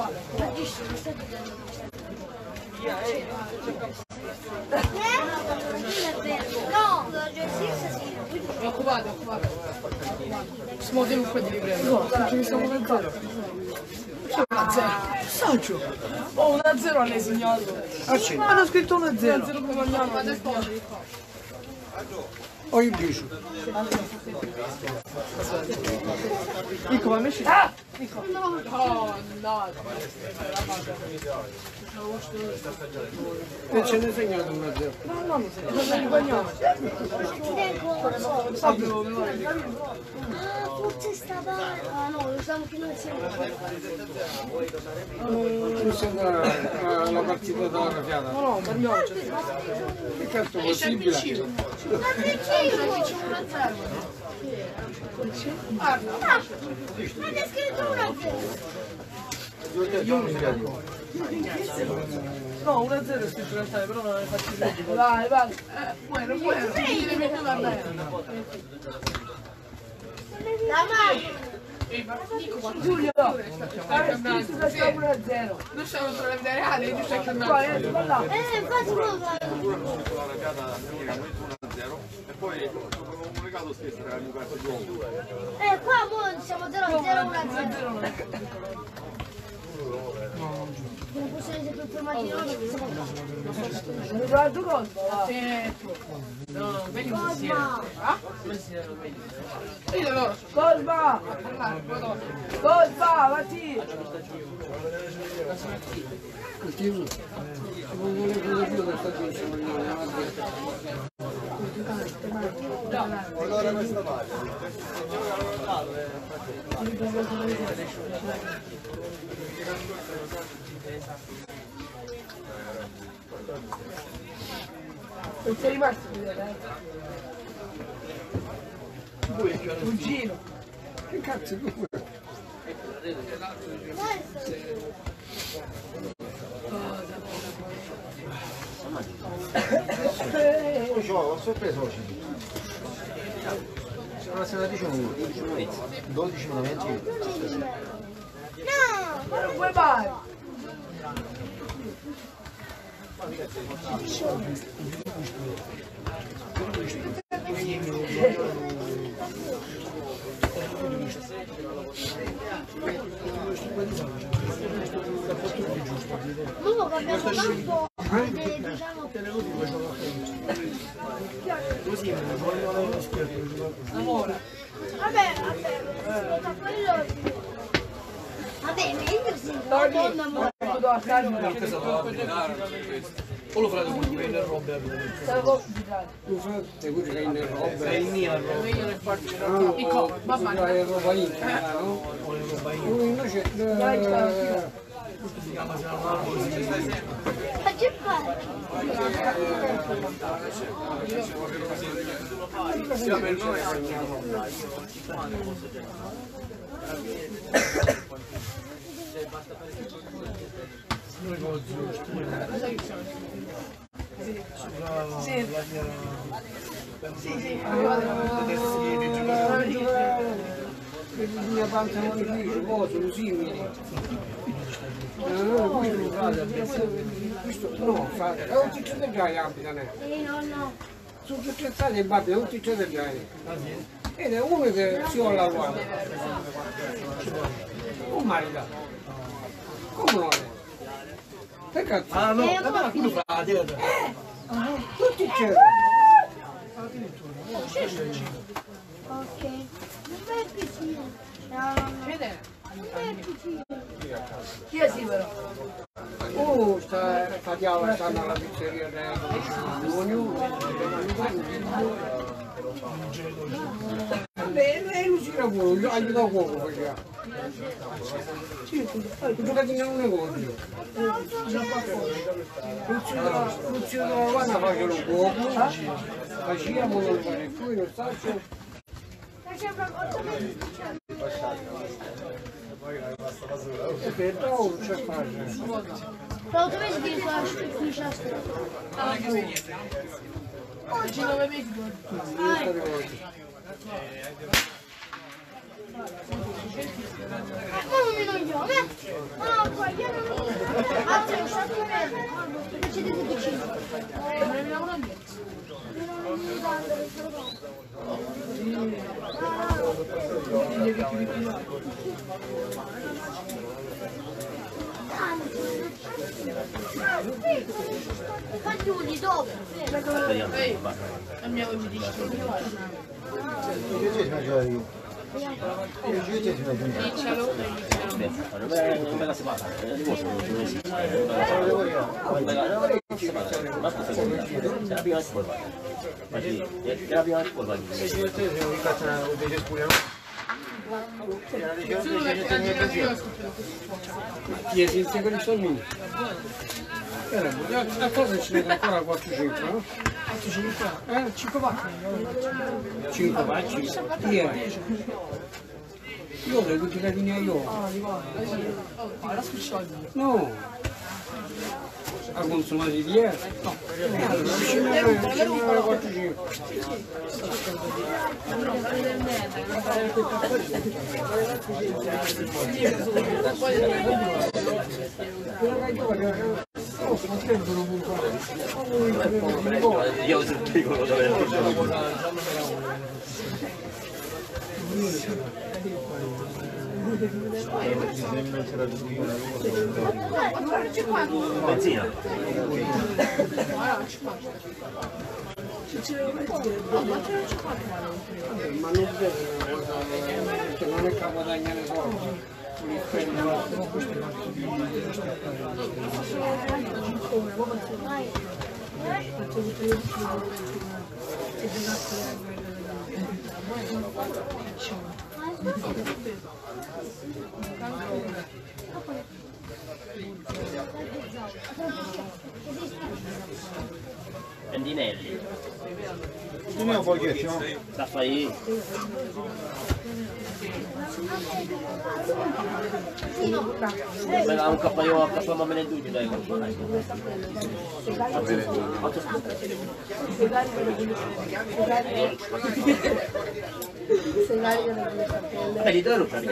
no, sì. È occupato, è occupato. Siamo tenuti qua di riprendere. No, ce ne siamo da zero. C'è uno a zero. Saggio. Oh, uno a zero hanno segnato. Hanno scritto uno a zero. uno a zero come vogliamo. O in dieci. Nico, ma invece... Ah! Nico. Oh, no. E ce ne segnato uno a zero. No, no, mi sei. Cosa ne guadagniamo? Sapevo, mi vuole. Ah, forse stava... Ah no, lo stiamo chiudendo insieme. Mi sembra la partita della rafiata. No, no, parliamo. Che cazzo è possibile? Guarda, ma è scritto uno a zero. Io mi spiego. No, uno a zero è scritto in realtà, però non è facile. Vai, vai. Eh, bueno, bueno. La mano. Giulio, facciamo uno a zero. Noi siamo tra la vita reale e tu stai Vai, cambiando. eh, là. Eh, infatti quello fa. E poi ho comunicato stesso che avevo perso il gol. Eh, qua mo siamo zero a zero, uno a zero. No, non giusto. Non posso essere più formaggino. Riguardo cosa? No, no, meglio insieme. Ah? Meglio. Cosma! Cosma, Matti! Non volevo dire più questa cosa. Allora questa parte. Non sei rimasto a vedere, eh? Cugino! Che cazzo tu vuoi? Poi c'ho sorpreso oggi. Sono state diciamo dodici minuti. No! Ma non puoi fare! Dopo che abbiamo fatto, diciamo... Amore! Vabbè, vabbè, quello... Vabbè, meglio sì, la donna amore. O lo fate con me nel robe? Lo fate con me nel robe? È in mia roba. Ecco, va bene. È roba intima, no? Lui invece... Ma che fai? Sia per noi. Sì, sì, bisogna pantaloni qui, cose simili. No, questo lo fate, questo no, fate, è un ticcio del gai abitano. Sì, no, no. Sono tutte state in Babbia, è un ticcio del gai. Ed è uno che si vuole lavorare. Un marito. Come non è? Che cazzo? Ah no, Eh, vabbè, quello fa la terra. Tutti c'erano. Ok. Non è piccino. Fede. Non è piccino. chi è sì però? Oh, sta tagliava, stanno alla pizzeria ognuno. E lui si lavora, aiuta poco faceva. Sì, tu giocati in un negozio. Non si trovava, facevano poco, facevamo non fare più, non staccio. E per non c'è fare. Però dove si dice la finisce la strada? diciannove mesi. Ma non mi non io, eh? Ah, poi io non mi... Ah, c'è un sacco di bene. C'è di vicino. Non è una mia. Fagioli dopo. Ehi, la mia oggi dice che dicelo. Non me la si parla, ma scusa, c'è la prima spolva. Ma sì, c'è la prima spolva. Chi esiste con i soldi? A cosa ci mette ancora quattro cinque, no? Eh, cinque pacchi. cinque pacchi? Chi è? Io vedo tutti i catini io. Ah, la scuscioglio. No. A consumare di ieri? No. Allora, ci mette quattro cinque. Io sono piccolo da vedere. Benzina. Ma non è vero, che non è che guadagnare soldi. Pendinelli. Tu ne ho qualche, no? Da fai. Me la un capaio a capo ma me ne due dai. Va bene. Vedi dove lo prendi?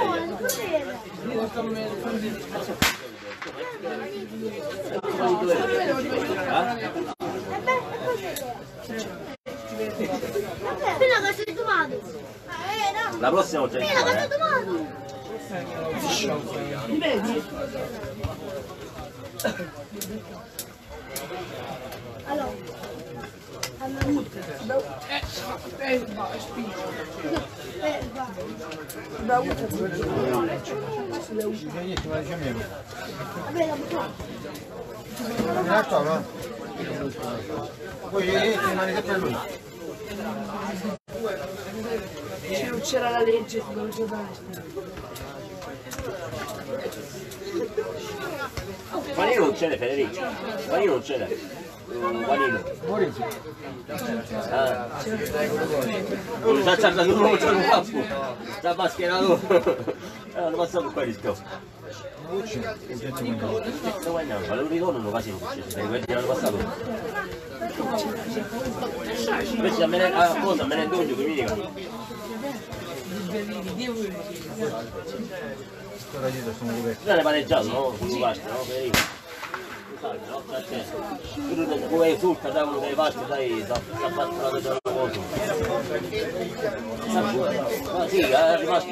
Appena che sei tomato. La prossima volta. Appena che sei tomato. Li vedi? Allora. Eh, eh, va, spingi. Eh, va. Da uno. Vabbè, la butto. Ecco, no? Poi rimane sempre lui. Se non c'era la legge, non lo so dare. Panino non ce l'è Federico. Panino non ce l'è. Panino. Maurizio. Ah. Non c'ha c'ha dato uno c'ha un capo. C'ha mascherato. Eh, hanno passato qua di schiocco. Non guadagniamo, ma lo ritorno quasi non c'è, se quelli l'hanno passato. Invece a me ne a cosa me ne doglio che mica. Non è pareggiato, no? Sul pasta, no? Federico. No? Tu come esulta da uno delle parti, dai, si è fatturato già una cosa. Ma sì, è rimasto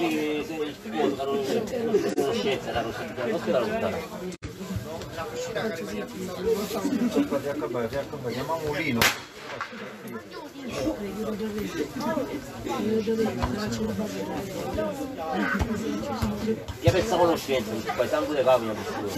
di conoscenza, la rossità. Chiamiamo Lino. Chi ha pensato conoscenza, poi sangue le cavie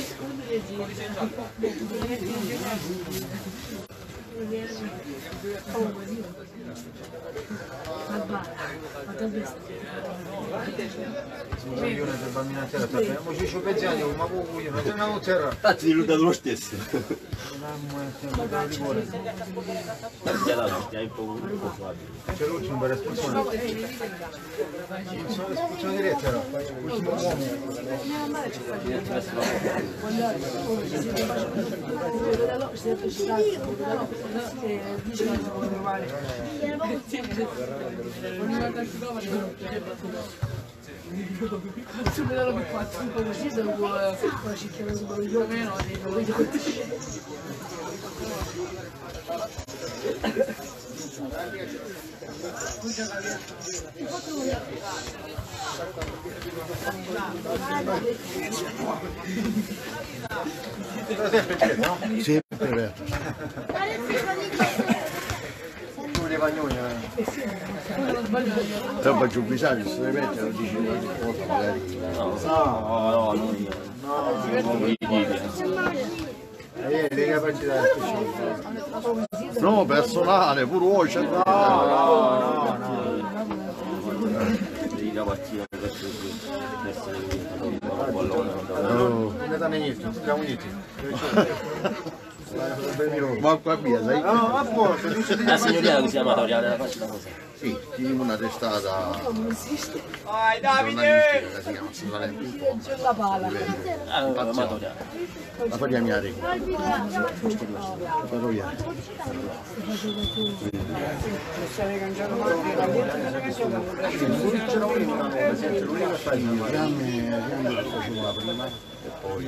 tanti di lui lo stesso. C'è l'ultimo per espulsione. Espulsione diretta era. L'ultimo uomo. Subito più quattro, un po' così, se lo vuoi cercare un po' più o meno, Sempre no? Sempre vero. Tu le vagnoni. Se faccio un bisogno, se ne mette, non dici cosa magari. No, no, no, le capacità No, personale, pure voi c'è. No, no, no. No. Non è da niente, siamo uniti. Ma qua via, sai? No, ma forse, tu sei la signorina che si chiama Toriana della faccia cosa? Sì, tieni una testata. Vai Davide! Che si chiama assolutamente. c'è la pala. Ah, ma Toriana. La facciamo mia regola. Vado via. Facciamo la prima e poi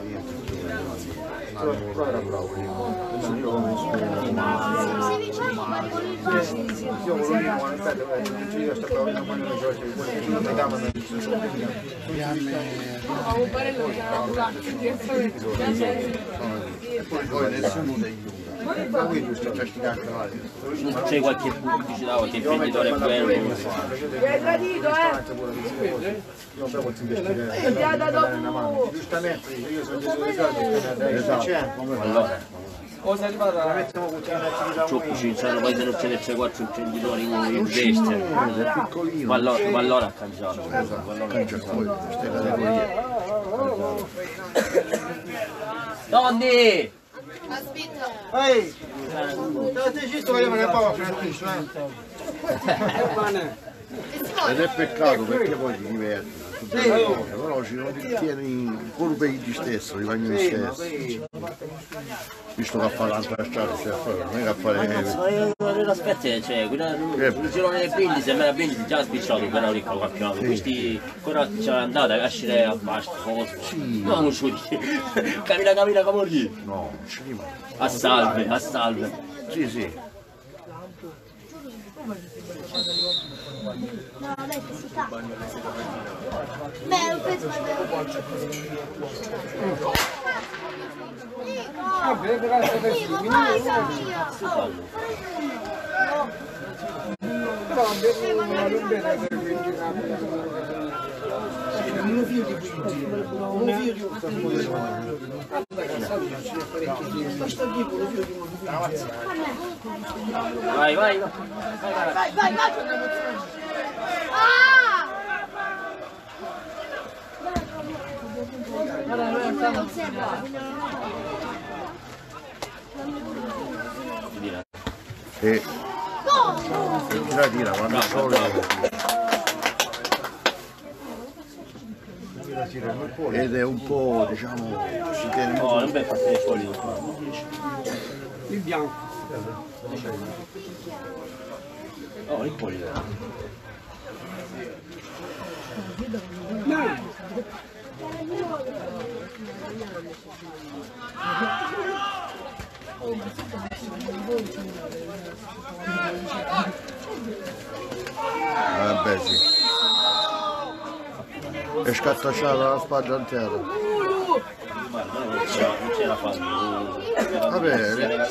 era bravo. Io volevo aspetta, io sto provando quando mi giochi, quelli che non mi davano il suo poi nessuno degli ma qui giusto c'è sti cacca non c'è qualche pubblicità, qualche imprenditore bello. È gradito, eh? io so quanti investire una mano giustamente io sono esatto Allora cosa è arrivata? ciò cucinato, poi se non ce ne c'è quattro imprenditori uno investe. È piccolino. Ma allora, ma allora ha cangiato. Cangia poi queste categorie. Donni! Aspetta. ehi state zitto che io me ne pago Francesco Ed è peccato perché poi ti diverti. Però ci non ti tieni pure per gli stesso, i bagni stessi. Visto che fa l'altra strada, cioè, non è che fare. Ma aspetta, cioè, il girone del Brindisi, a me la Brindisi già ha spicciato però ricco campionato. Questi ancora c'è andata a lasciare a basta, non lo so, cammina cammina come lì. No, ci rimane. A salve, a salve. Sì, sì. No, dai, che si fa. Beh, non penso Vabbè, grazie per il però non bene per uno figlio di quindici, uno figlio di quindici. Vai, vai, vai. Vai, vai, vai. Ah! E tira tira quando solo ed è un po' diciamo si tiene no, non per fare il solito il bianco oh il polido no vabbè sì è scattacciata la spalla intera non c'è la fanno vabbè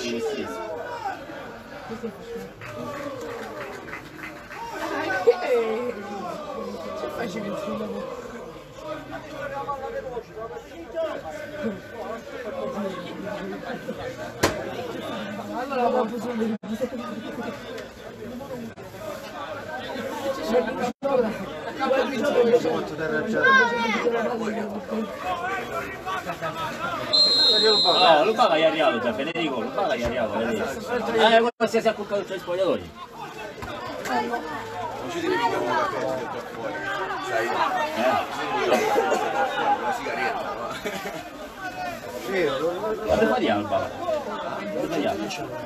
no, lo paga gli arrivato già Federico, lo paga gli arrivato eh, qualsiasi ha colpato tra i spogliatori non ci dimentichiamo la cosa che qua fuori sai una sigaretta dove fariamo il paga? Dove fariamo?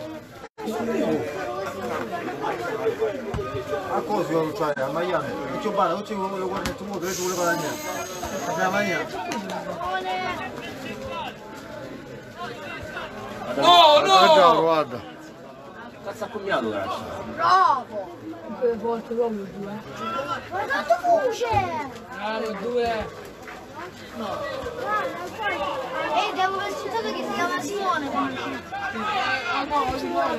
a cosa io cioè a Miami non c'è bene non c'è quello guarda il tuo modo e tu vuole fare niente abbiamo mangiato no no guarda cazzo ha combinato grazie Bravo! Due volte proprio due. Guardate voce! Bravo, due. No. E abbiamo citato che si chiama Simone. Ah no, Simone,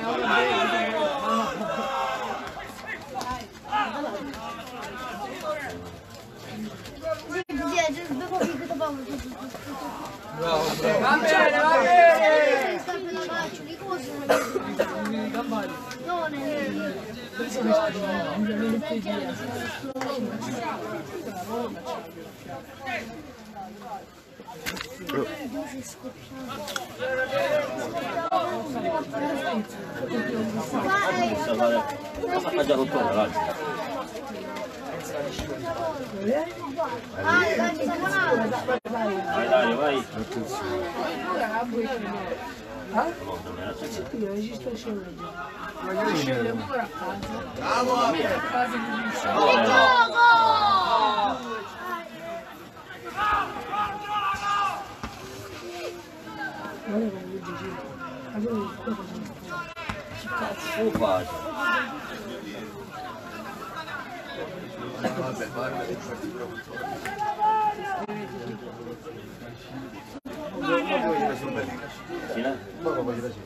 Va bene, va bene! No, ha già rotto la ah, dai, ci siamo nati. vai dai vai faccio il cazzo. Non faccio. Vabbè, guarda che fatti proprio. Sì, là? Poco poi da sì.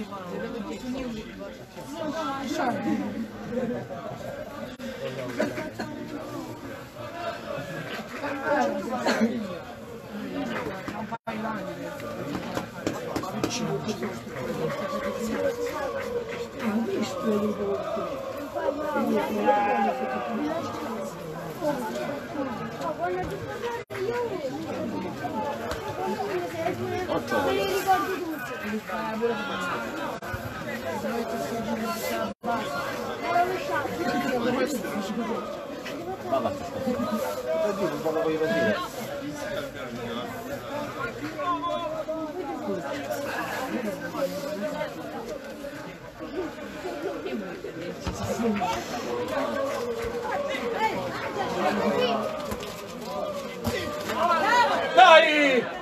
Dai!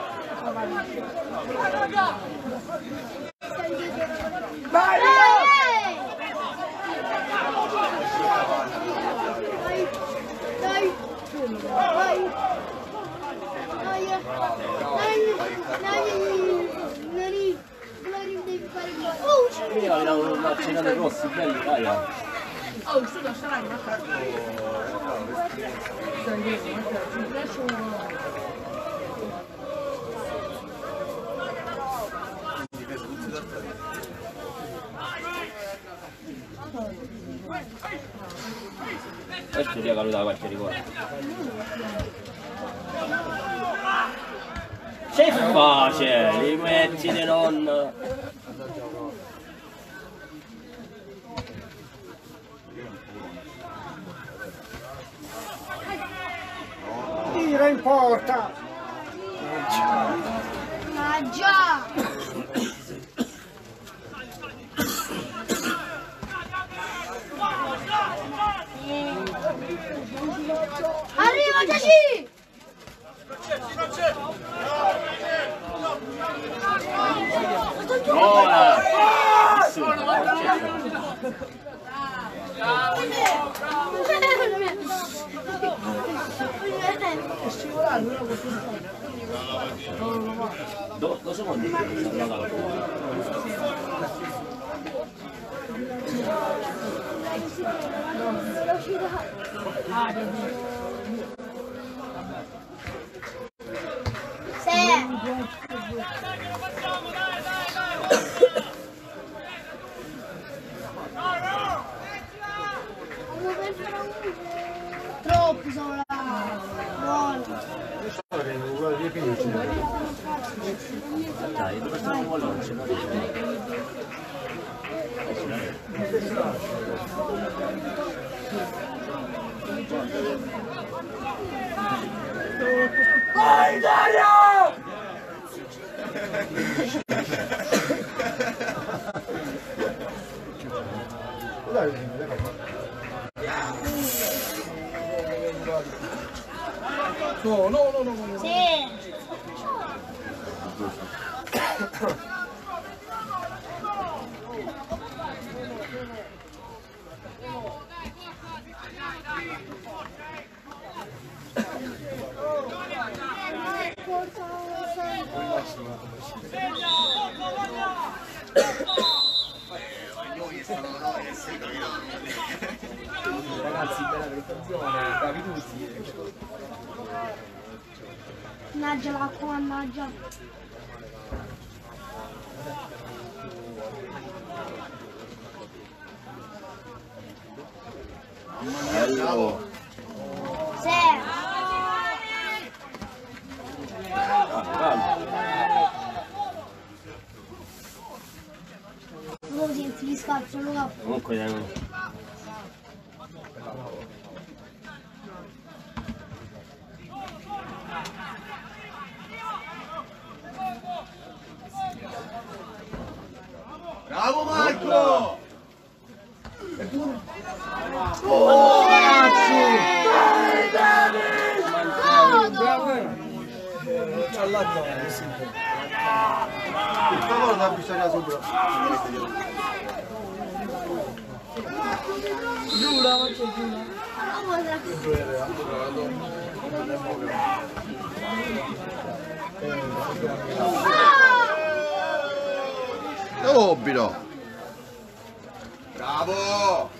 Prima avevano una cena dei rossi belli, dai. Oh, scusa, sarà una Questo ti ha valutato qualche ricordo. Sei facile, li metti di non... Tira in porta! Ma già! Arriva, Giaci! Ora! Do, due secondi? Troppo sono là. Buono. Dai, dove sta il valore? Vai Dario! No, no, no, no, no. Sì. Ragazzi, bella prestazione, bravi tutti. Mannaggia l'acqua, mannaggia. Bello! Sì. Non senti gli scalzo, lo capo. Comunque dai. Bravo Marco! Oh, ragazzi! C'ha la zona, sì. Per favore, la bisogna sopra. Subito! Bravo!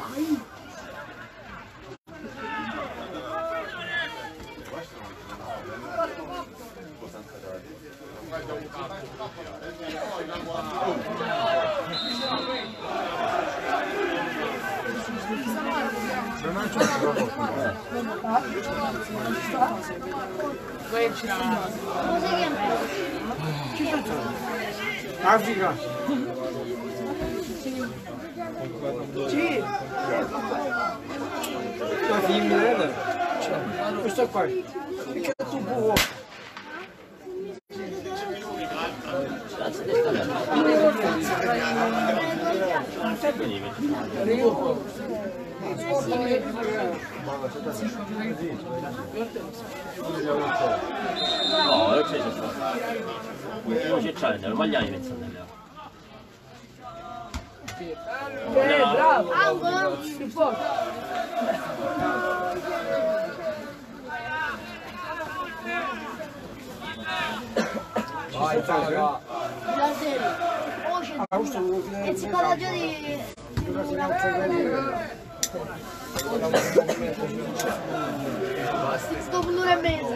Africa. Sì. Ma femmina, questo qua. Che tu buono. No, non c'è stato. Non c'è challenge, lo vogliamo pensare là. Eh, bravo! Angolo! Si può! Vai, Taga. Ah, questo è psicologia di... Sto un'ora e mezza.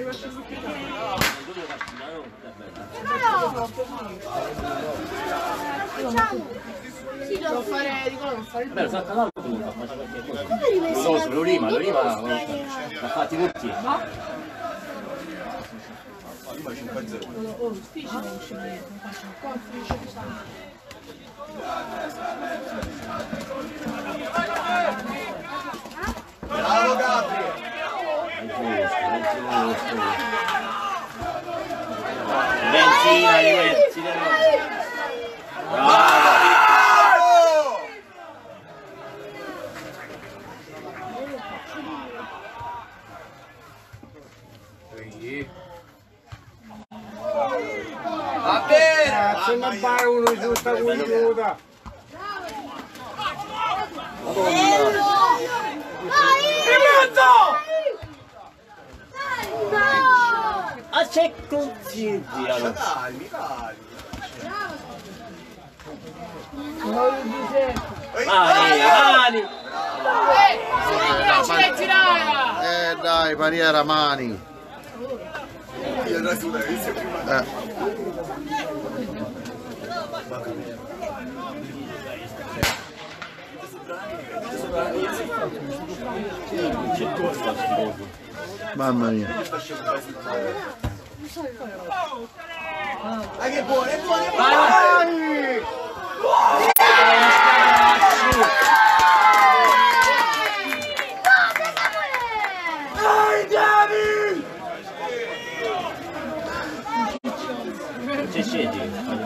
Facciamo. Sì, devo fare di quello non fare il beh, sa calato tu, ma faccia qualche cosa. No, se lo rima, lo rima, l'ha fatti tutti. Oh, difficile uscire dietro, faccio un po' difficile. Bravo Gabri! Benzina, benzina. Bravo! Va bene! Se non fare uno giusta guiduta. Ah, c'è così, Dai, dai! mani, mani. Eh dai, Pariera mani. Io adesso l'ho visto prima. Eh. Mamma mia. Ah, che buono, è buono, è buono! Dai, Davi! C'è scegli.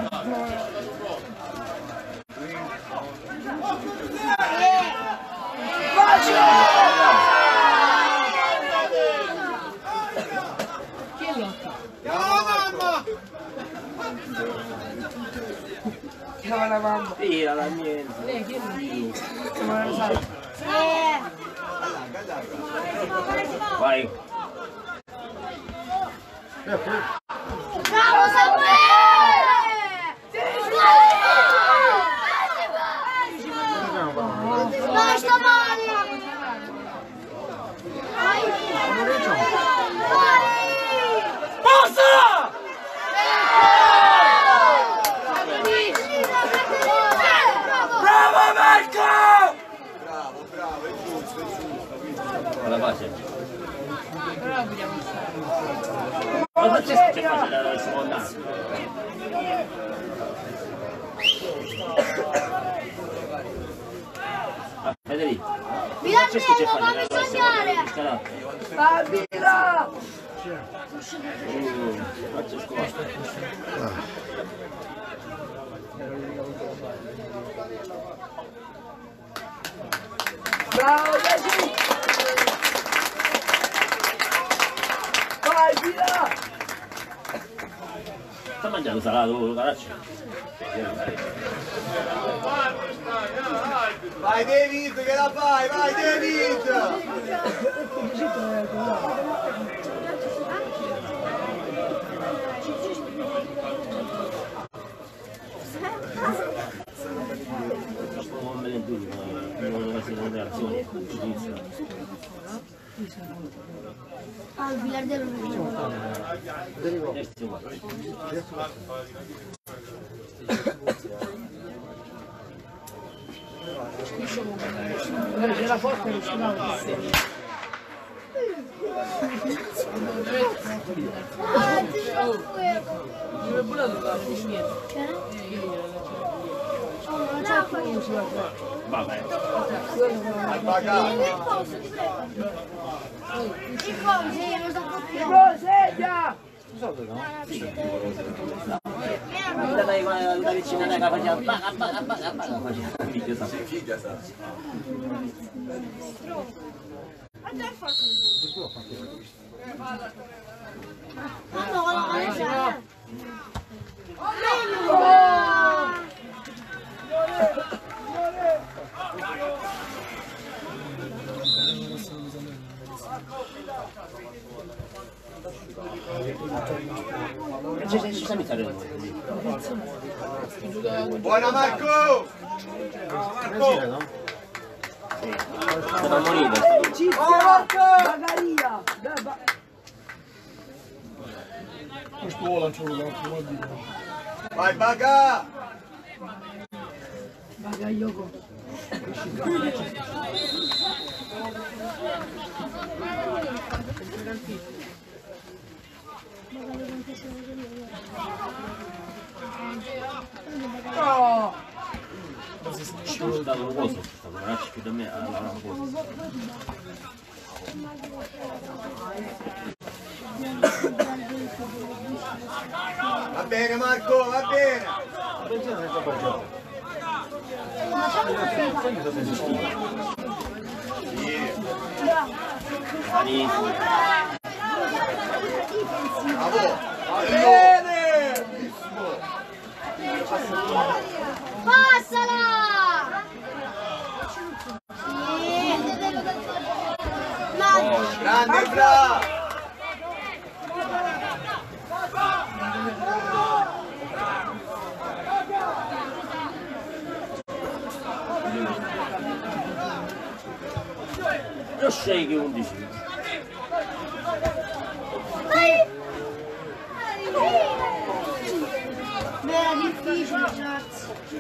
Chi è l'occhio? Chiama la mamma. Sì, la niente. Lei chi è l'occhio? Come lo sai? Vai. Bravo Samuele! Dai, sta male! Passa! Bravo Marco! Bravo, bravo, è giusto, è giusto. Alla pace. Però vogliamo stare. Cosa c'è che faccia la seconda? Federico. Milanello, fammi sognare! Bambina! Faccio scuola. Bravo Gesù! Vai, Vila! Sta mangiando salato, caraccio. Vai David, che la fai, vai David! Non me ne dubbio, non è una reazione, Ah, il bilardello non c'è la forza che ci dà. Vabbè. Dai, la vicina da casa faceva paga, paga, paga, paga, faceva figlio sa. Figlio sa. Ma no, non c'è. Buona Marco! Marco! Sta morendo. Bagaria! Questo vuole c'è un altro. Vai Baga! Baga Yoko. Oh! Ci sta un coso, sta un ragazzo più da me alla cosa. Va bene Marco, va bene! Bravo! Bene! Passala! Grande Bra! Lo scegli undici. Era difficile, ragazzi.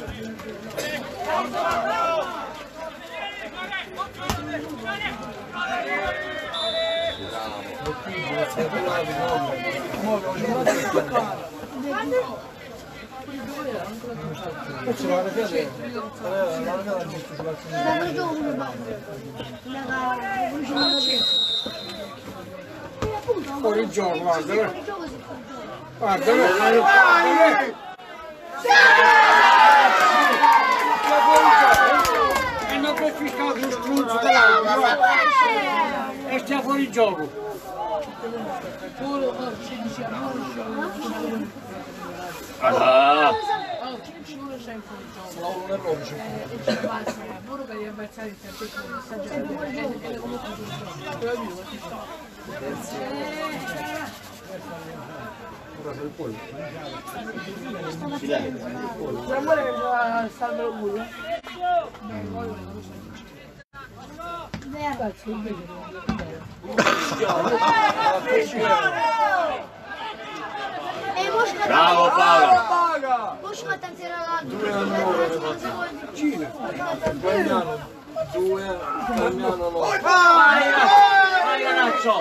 Fuori gioco, guarda. Guarda, e non puoi fiscare lo struzzo dell'altro, e stia fuori gioco. Ah! Samuele che salva il culo. Bravo Paolo! Push ma tanzera la Due anni Cina. Due anni. Due anni no. Vai! Vai Ganaccio!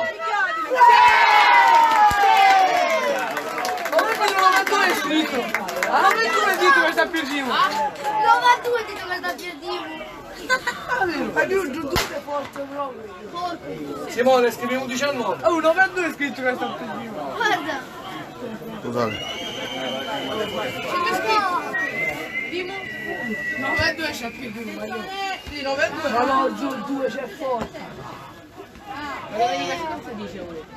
novantadue è scritto! novantadue è scritto questa aperitivo! novantadue è detto questa aperitivo! Ma più giù tutte forze proprio. Simone, scriviamo diciannove. Oh, novantadue è scritto questa aperitivo! Guarda! Scusate. Dimo? novantadue c'è più di uno. Sì, novantadue. Ma no, giù due c'è forza. Ma domenica scorsa dicevo.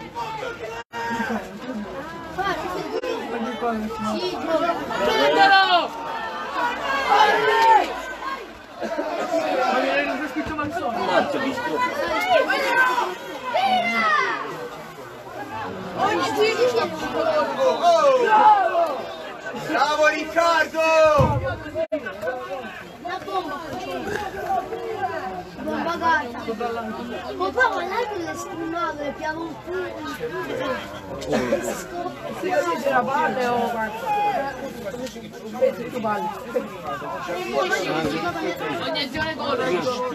Sì, gioca! Prendelo! Corri! scritto Manzoni. Un altro visto. Bravo Riccardo! La bomba! Bomba gatta! Papà, ma l'altro le spumato, le piavo un po'. Sì, io dice la palle o tu palle. Ognizione gol.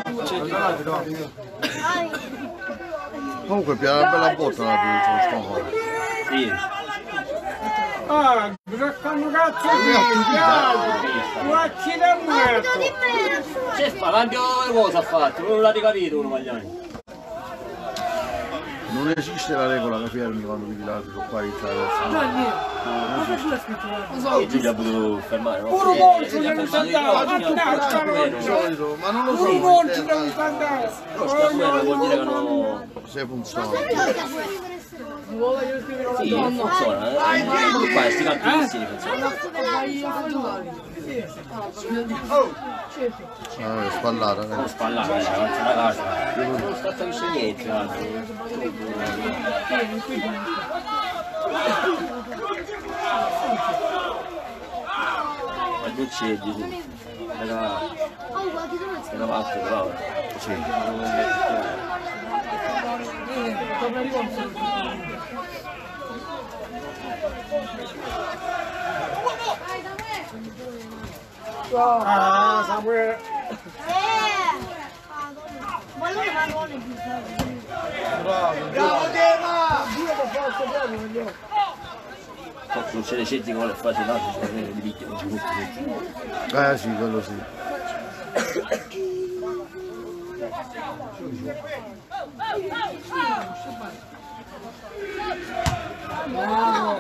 Comunque più una bella botta la tua, sto Sì. Ah, quando cazzo di guacci da muerto! C'è spavando che cosa ha fatto? Non l'avete capito uno Magliani. Non esiste la regola che fermi quando vedi l'arbitro qua in traversa. Gianni, cosa c'è scritto? Lo so. E Giulia ha potuto fermare, no? Pure Monci devi andare, Ma non lo so. pure Monci devi andare! Però sta guerra vuol dire che non... Se funziona. Sì, non funziona, eh. Ma qua sti campionissimi funzionano. Ah, spallata. Non spallare, eh, avanti una casa. Non sta capisce niente, guarda. Ma non c'è di tu. Era... Era fatto, bravo. Sì. Ah, Samuele! Bravo Dema! Non c'è le scelte con le fasi là, c'è le picche, non ci butti. Eh sì, quello sì. No,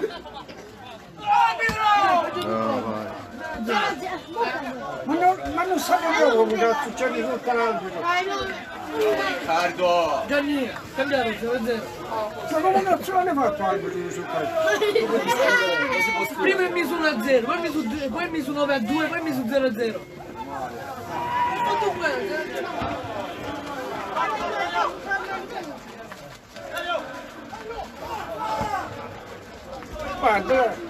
ma non, ma non sapevo come cazzo c'è di tutta l'albero. Riccardo! Gianni, cambiare zero zero. Ma come cazzo l'hanno fatto l'albero su questo? Prima è messo uno a zero, poi è messo due, poi è messo nove a due, poi è messo zero a zero. Fatto quello. Guarda!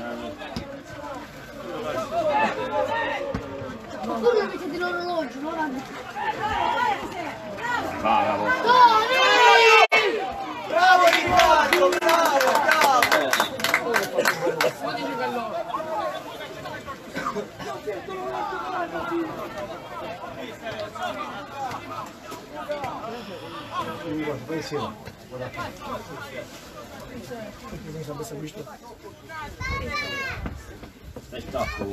Ma come avete di l'orologio, no? Va, bravo. Bravo Riccardo, bravo, bravo! È stacco.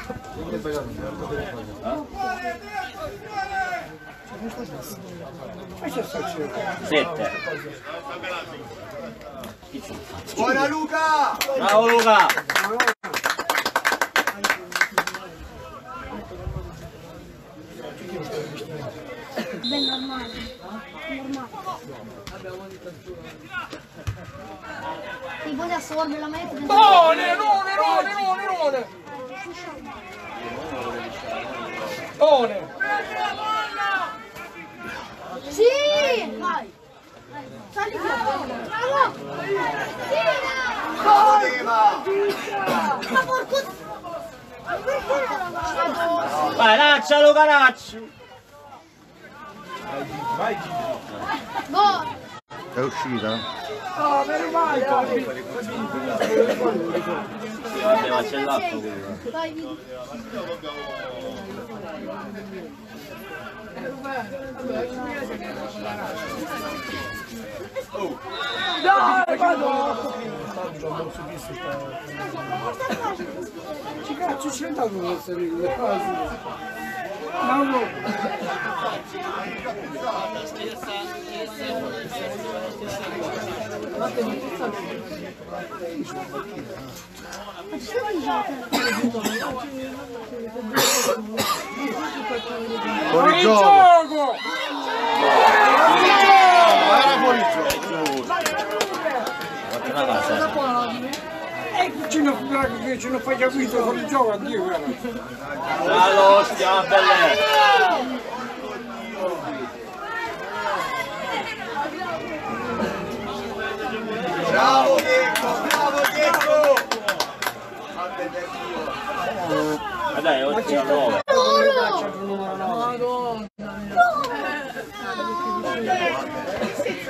Sette. Buona Luca! Bravo Luca! Ben normale. Normale. Ti puoi assorbire la meta? No, Nerone, Nerone, Nerone, Nerone! One! Sì! Vai! Sali qui! Bravo! Sì! Bravo Dema! Ma porco... Vai, lancia Luca, laccio! Gol! È uscita? Oh, meno male! Sì, vabbè, ma c'è l'acqua quello. Vai, vedi. Dai, vado! Che cazzo c'è andato questo ring? No, no. Fuori gioco! Era fuori gioco! Fatto una casa. E ci non, che ci non fai capito fuori gioco a Dio, guarda. Allora, stiamo a belle.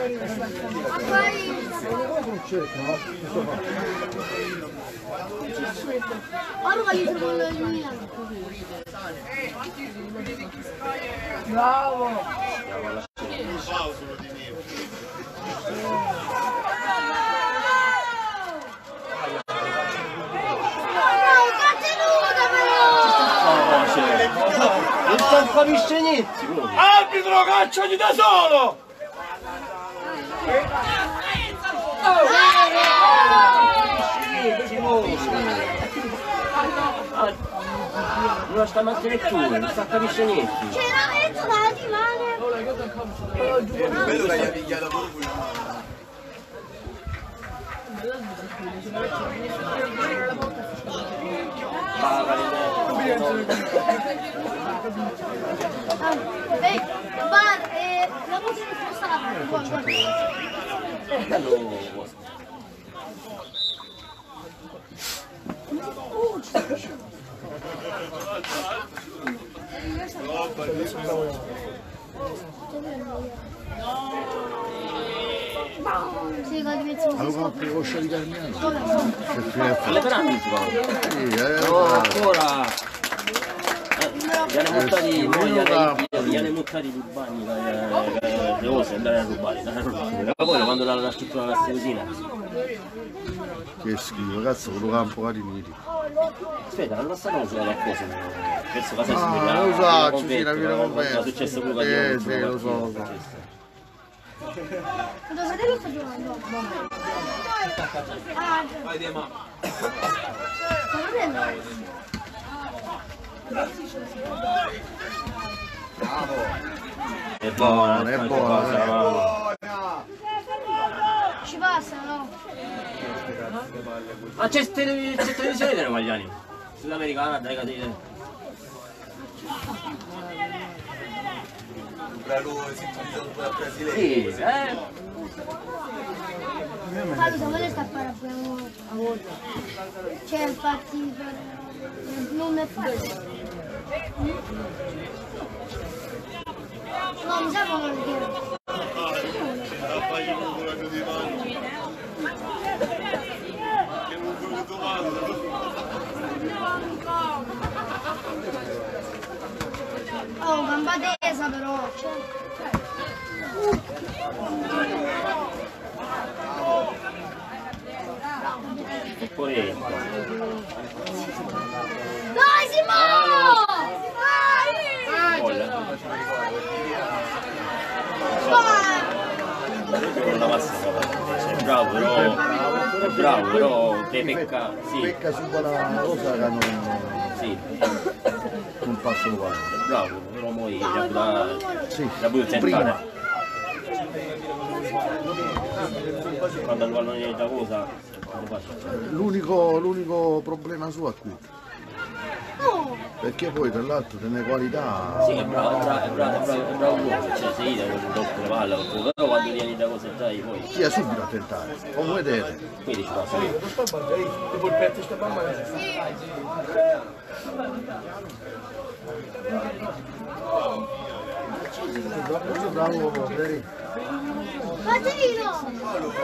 Allora gli trovo il Milan. Bravo! Non capisce niente! Arbitro, cacciati da solo! Non sta mantenendo più, non sta capisce niente! C'era mezzo da rimane! Bello che hai pigliato pure. Ehi, bar, eh, la musica è spostata. Guarda, Allora per coscia di Carmiano. Alle grandi si va. Sì, eh. No, ancora. Gli hanno buttati, gli hanno buttati i urbani, le cose, andare a rubare, andare a rubare. Poi quando la struttura la cosina. Che schifo, cazzo, quello campo cariniti. Aspetta, l'anno passato non usava qualcosa. Penso che Ah, lo so, ci si rapire con me. È successo pure Eh, sì, lo so, lo so. tuo fratello sta giocando. Ah, Vai di mamma. tuo fratello? È buona, è buona. Ci passa, no? Ma c'è televisione dei Magliani? Sudamericana, dai catene. Bravo, sintonizzato pure a Brasile. Sì, eh. Fabio, se vuole sta a fare a volte. Cioè, infatti, non è facile. No, mi sa che non è vero. Oh, gamba tesa però. Poi Dai Simone! Vai! non la passa, è bravo però, è bravo però te pecca, sì. Pecca su quella cosa che hanno sì. un passo uguale. È bravo, però poi già da Sì, da pure prima. tentare. Quando il pallone da cosa L'unico, l'unico problema suo è qui. Perché poi tra l'altro delle qualità. sì, è bravo, è bravo, è bravo, è bravo, è bravo uomo, cioè se io con doppio le palle, però quando vieni da cose dai poi. Stia subito a tentare, come vedete. Quindi ci passa. Bravo, vedi? Materino!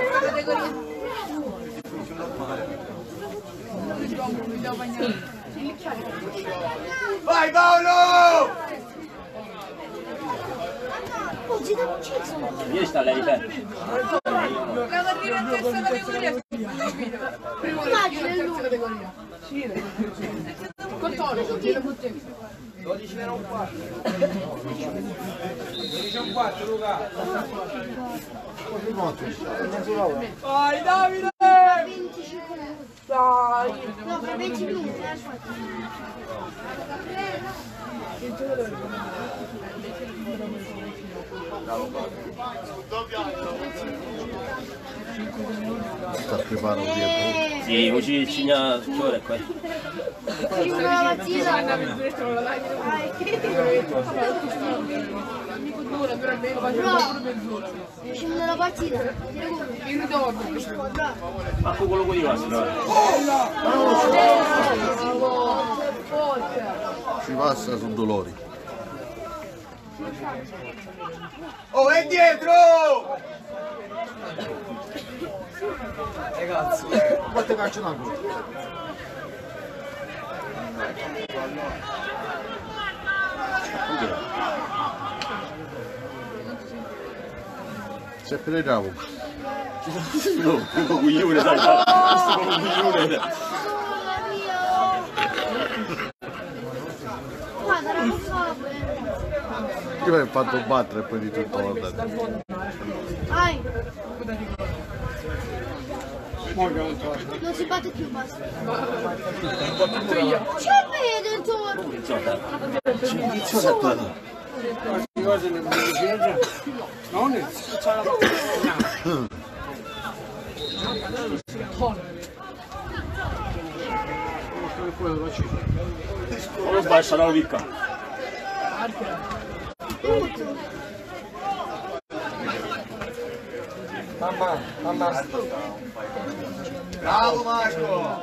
Vai Paolo! Oh, ci devo ucciso! Io sta lei per. Bravo a dire in terza categoria. Immagina lui! dodici meno un quarto. dodici un quarto, Luca. Vai Davide! venticinque minuti. Dai! No, per venti minuti, eh, Sta preparando dietro. Sì, oggi ci ha ore qua. sì, una mattina. Bro, usciamo dalla partita. Il ritorno. Manco quello con i nostri. Si passa su dolori. Oh, è dietro! Ragazzi, quante calcio un angolo? Sempre le bravo. No, un coglione, dai, questo coglione. Guarda, non so. Io mi hai fatto battere e poi di tutto guardate. Vai. Non si batte più, basta. C'è vede intorno. Non è. Non sbascia la vicca. Mamma, mamma. Bravo Marco!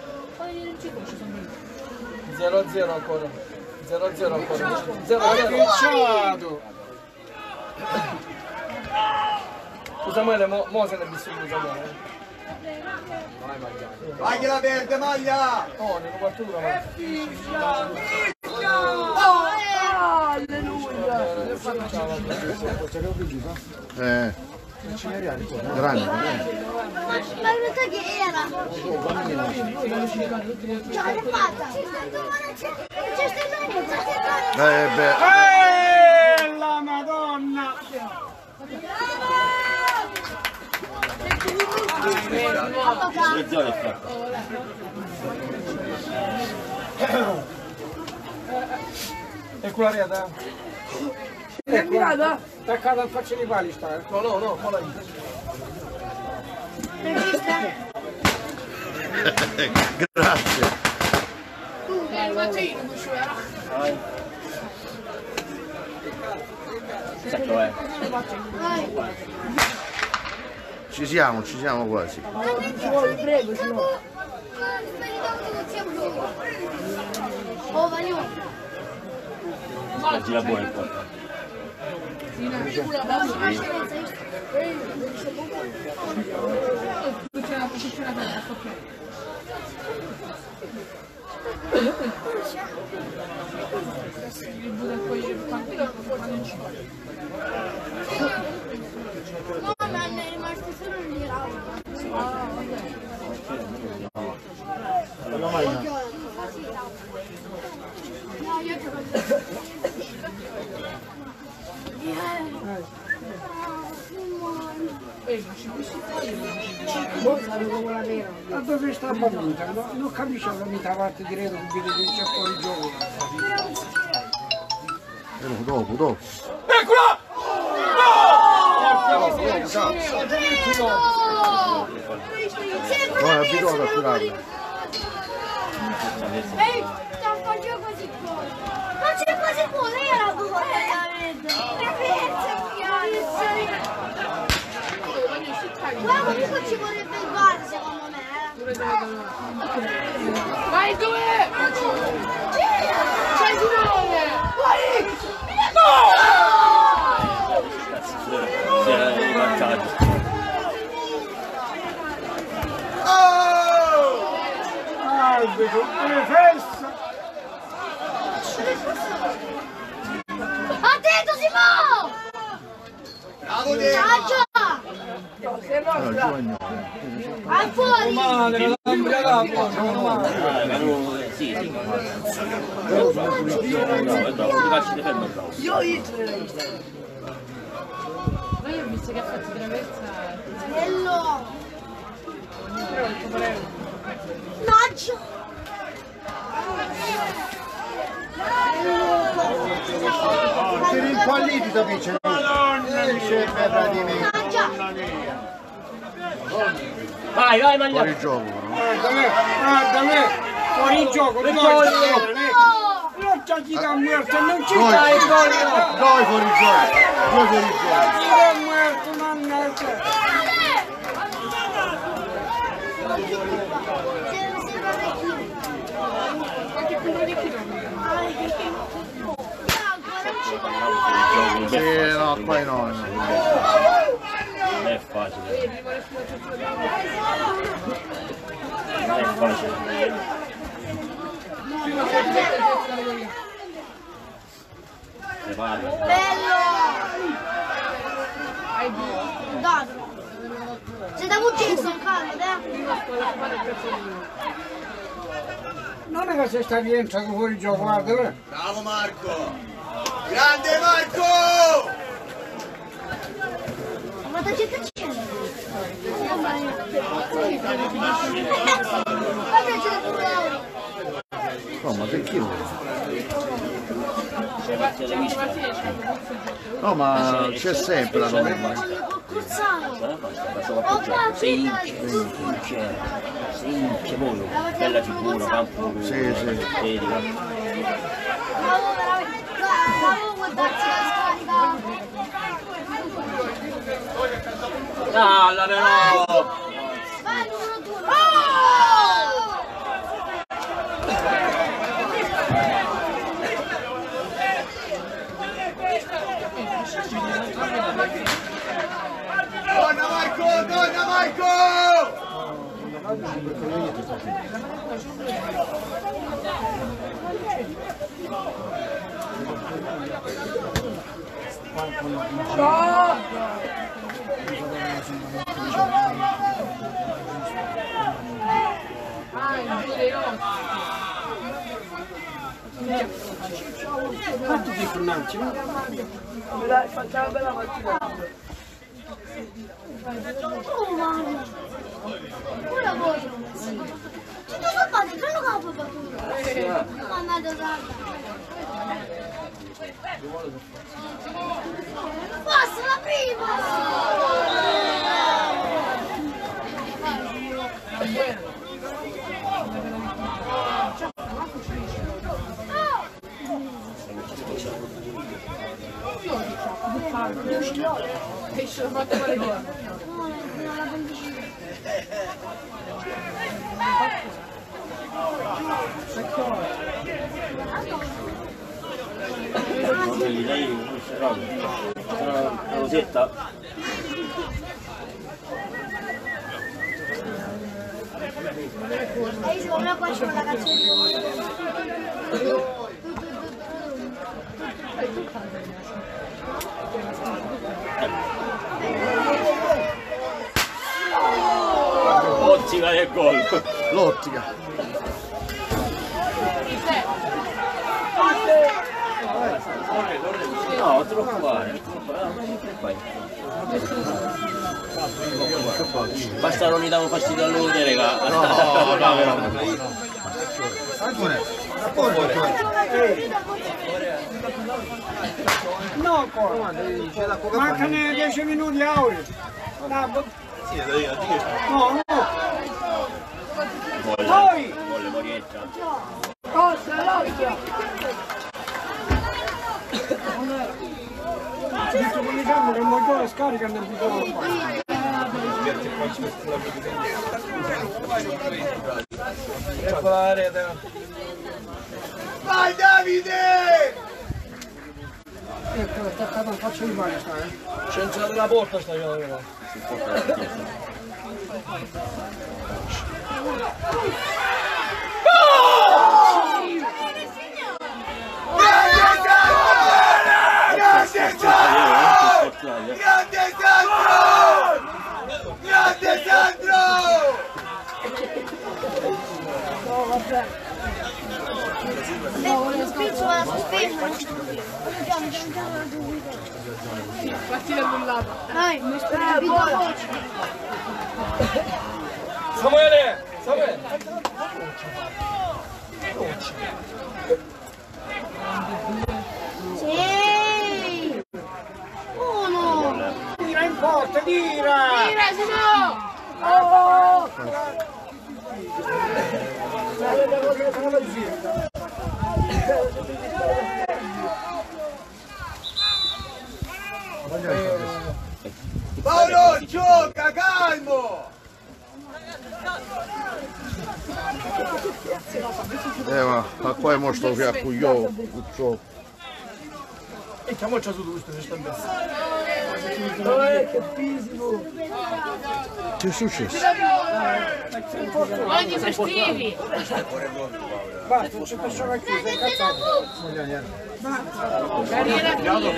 zero a zero ancora. zero a zero ancora. zero a zero. Samuele, mo, mo se ne è vissuto Samuele. Vai maglia. Vai che la verde maglia! Oh, ne ho fatto una ma. Eh. Grande, Ma in realtà che era? Ce l'hai fatta! C'è Stellone, c'è Stellone! Eh beh. Eh, la Madonna! Selezione fatta. E quella rete? È mirata? Attaccata al faccia di pali sta, eh? No, no, no, quella lì. Grazie. Sacco è. Ci siamo, ci siamo quasi. Prego, signore. Oh, voglio. La gira buona qua. No, ma ne è rimasto solo lì. La maglia. No, io ti Ma dove sta la punta? No, non capisco la metà parte di redo che vede che c'è fuori il gioco. Eh, dopo, dopo. Eccola! No, è abituato a tirarla. Ehi, sta facendo così buono. Ma c'è così buono, era buono. Guarda, comunque ci vorrebbe il bar, secondo me. Vai, dove? C'è Simone! Vai! No! Si era rimarcato. Oh! Ah, vedo una festa! Attento, Simone! Bravo Ah, Diego! già! No, Giovanni. Vai fuori! Male, la lambriata buona, meno male. Sì, sì. Bravo, bravo, bravo, calci di fermo, bravo. Io hit. Ma io ho visto che ha fatto traversa. Bello! Maggio! Per il palliti da vince. Esce per di me. Vai, vai, maglia. Fuori gioco, però. Guarda me, guarda me! Fuori il gioco, non c'è chi da muerto, non ci Due, dai gol! due fuori gioco. Due fuori gioco. Chi è muerto, mannaggia! Qualche punto di chilometro. Sì, no, poi no. Non è facile. Non è facile. Prepara. Bello! Dato. C'è da buttare sul caldo, eh? Non è che se sta rientrando fuori il gioco, guarda. Bravo Marco! Grande Marco! Ma da che c'è? No, ma perché no? No, ma c'è sempre la norma. Sei inchia, sei inchia, molto. Bella figura, campo. Sì, sì. Dalla però! Vai numero due! Donna Marco! Donna Marco! Quanto di fornaci, no? Dai, facciamo bella mattina. Oh mamma! Ora voglio! Ci devo fare, credo che la puoi fare tu! Mannaggia guarda! Passa la prima! Esce la fatta male via. Lei la rosetta. E io secondo me qua c'è una canzone di Ottica del gol. L'ottica. No, troppo male. Basta non gli davo fastidio a lui, raga. No, no, veramente. No, ancora. Mancano dieci minuti auri. No, no. Poi! Volle morietta. Cosa, l'occhio! Visto come diciamo che il motore scarica nel bidone qua. Ecco la rete! Vai Davide! Ecco, attaccato al faccio di mare sta, eh. C'è della porta sta giocando. Grande Sandro! Grande Sandro! No, vabbè. No, lo spiccio va da sospeso. Partita annullata. Dai, mi spera buona. Samuele! Samuele! Sì! Uno! Tira in porta, tira! Tira, signor! Oh! Paolo, gioca, calmo! Eh, ma, ma qua è morto via con io, purtroppo. E che mo c'ha su tutto, c'è sta bessa. Che fisico! Che è successo? Ogni festivi! Basta, non c'è persona qui, sei incazzato. Carriera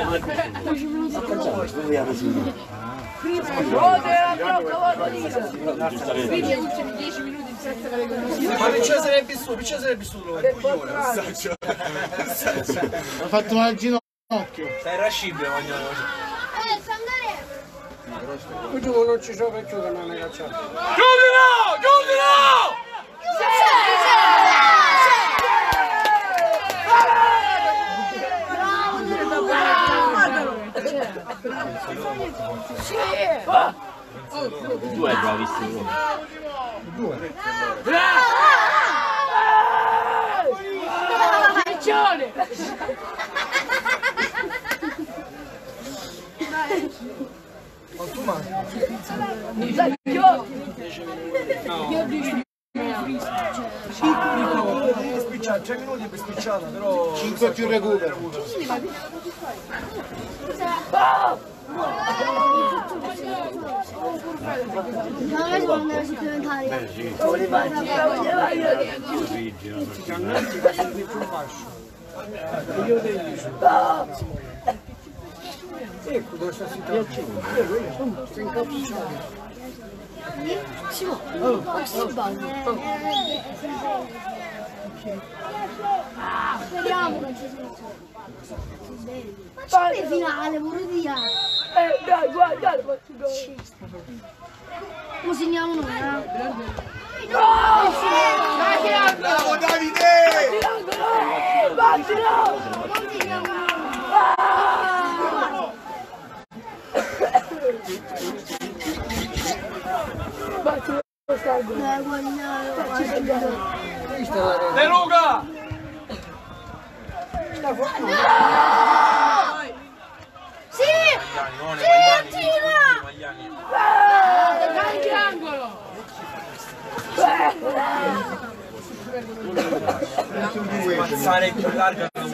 Quindi gli ultimi dieci minuti senza fare così. Ma che ce sarebbe vissuto, che ce sarebbe vissuto il coglione, messaggio. Ha fatto male al ginocchio. Stai irascibile, mangiare. Eh, Sangare! Qui giù non ci sono perciò che non è cacciato. Chiudilo! Chiudilo! Due è bravissimo. Due. Piccione! Quanto manca? Spicciata, tre minuti per spicciata, però... cinque più recupero. No, noi siamo andati supplementari. Beh sì. Ecco dove sta situazione. Sto incappucciato. Simo, ma si sbaglia. Speriamo che non ci sia. Ma c'è il finale, vorrei dire. Eh, dai, guarda, faccio Lo segniamo noi, eh? Bravo Davide! Dai, guarda. De Luca! Sì! Sì, tira! Grande angolo! Passare più larga non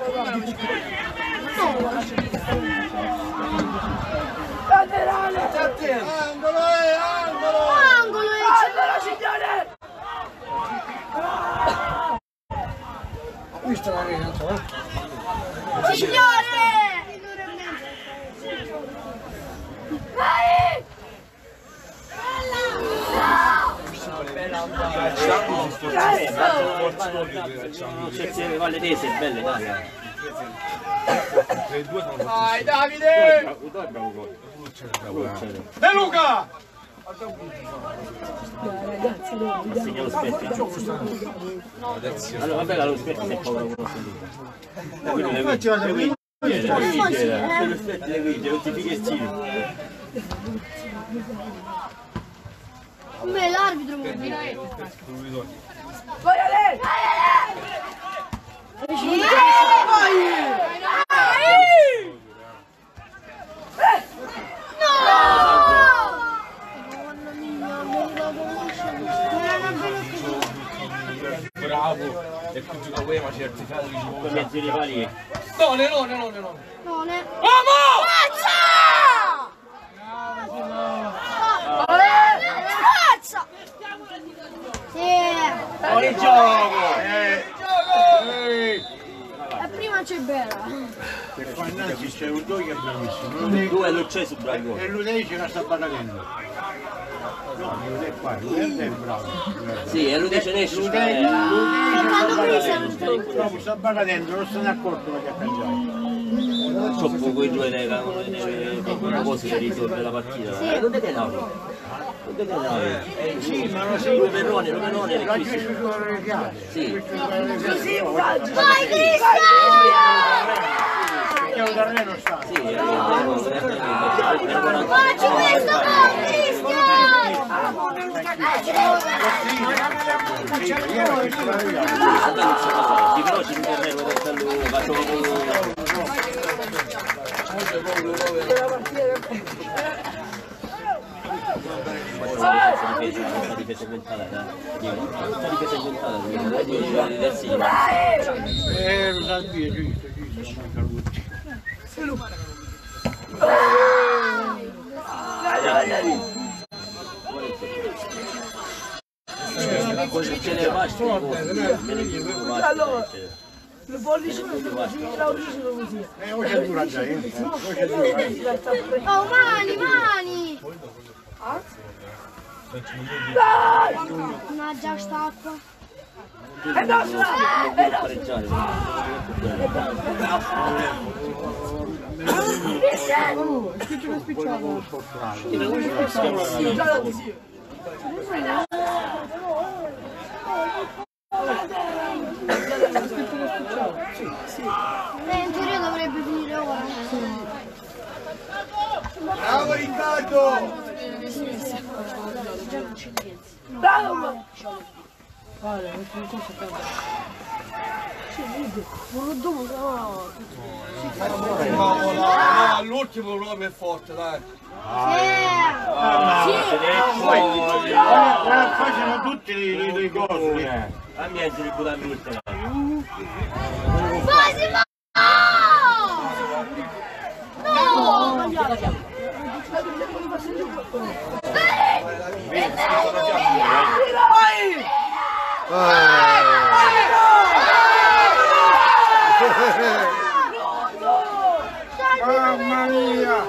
Angolo, eh, angolo! Angolo, signore! Questa è la rena, eh? signore! Vai! C'è Valle Tese, belle dai. Vai Davide! De Luca! Segna lo specchio. Allora vabbè, lo specchio se è paura uno seduto. Come l'arbitro vuol dire? Vai a lei! Bravo! E più gioca voi ma certi casi Con mezzi rivali. No, ne no, ne no, ne no. No, ne... Vamo! Cazzo! Sì! Fuori gioco! Eh, E prima c'è Bera. per qua innanzi c'è un due che è bravissimo. Due non c'è su Brago. E lui ce la sta battendo. No, lui è qua, lui è bravo. Sì, e lui dice ne esce. Peccato che mi sei venuto. No, mi sta battendo, non se ne è accorto perché ha cambiato. Troppo quei due regano una cosa che risolve la partita. Non te ne navi. Non te ne navi. Sì, ma lo Due perrone, due perrone. la giusto sulle orecchiate. Sì. Vai Cristian! Perché un terreno sta. Sì, Facci questo gol, Cristian! Io ho visto la via. Ti conosci il terreno del Sallo? Faccio un una difesa inventata, una difesa inventata, Eh, lo sa dire, giusto, giusto, Allora, le pollici non sono così, la origine sono così. Eh, ora c'è dura già, eh. Oh, mani, mani! Dai! Mannaggia st'acqua. E nostra! E nostra! È scritto che è spicciato. Eh, in teoria dovrebbe finire ora. Bravo Riccardo! Bravo! L'ultimo l'uomo è forte, dai. Facciano tutti i cosi. Ambiente di Budapest. Cosimo! No! Mamma mia!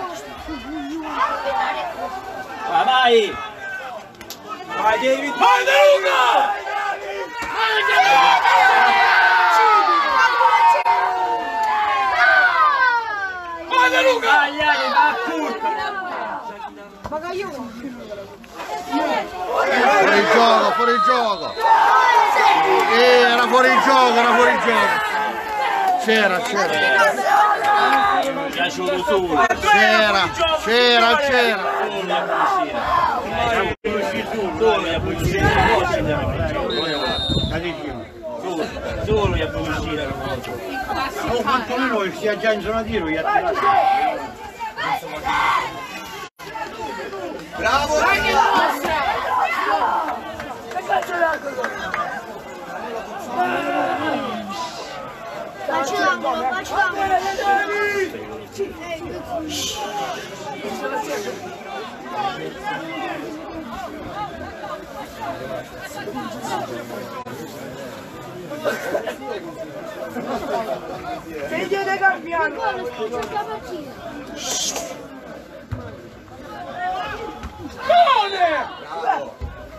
Vai, vai! Vai David! Vai De Luca! Vai De Luca! Vai, va curta! Fuori gioco, fuori gioco! Eh, era fuori gioco, era fuori gioco! C'era, c'era! Piaciuto solo! C'era, c'era, c'era! Solo gli appugini, solo gli appugini. Oh, quanto noi sia già in zona tiro, gli ha tirato. Bravo! Facci l'angolo, facci l'angolo. Figlio di Carpiano! Guarda, scusa la partita. Bravo!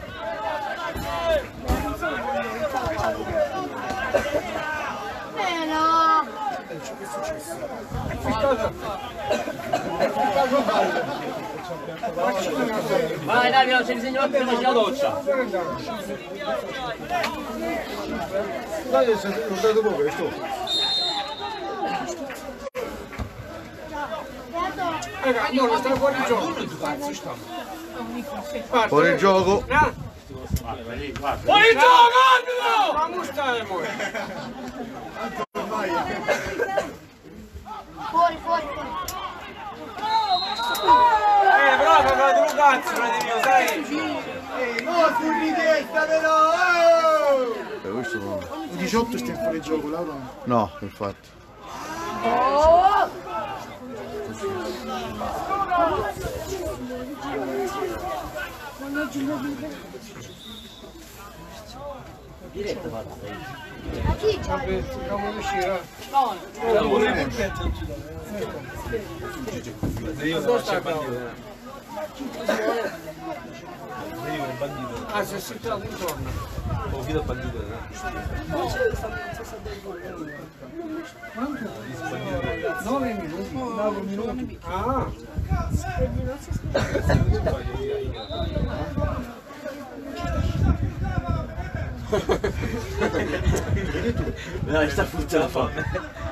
Eh no! Vai Davide, non c'è disegno per faccio la doccia. Dai, se non vedo poco, questo. Raga, no, sta fuori gioco. Fuori gioco! Fuori gioco, arbitro! Ma mostare, amore. Fuori, fuori, fuori. Eh, bravo, frate, un cazzo, frate mio, sai? Ehi, no, sul di testa però! Eh, questo no. Il diciotto sta fuori gioco, Laura? No, infatti. Oh! Diretto fatto. A chi c'è? Cerchiamo di uscire. No, Io sto bandito. Ah, se si trova intorno. Ho visto bandito. nove minuti. nove minuti. Ah. Dai, sta puttana fame.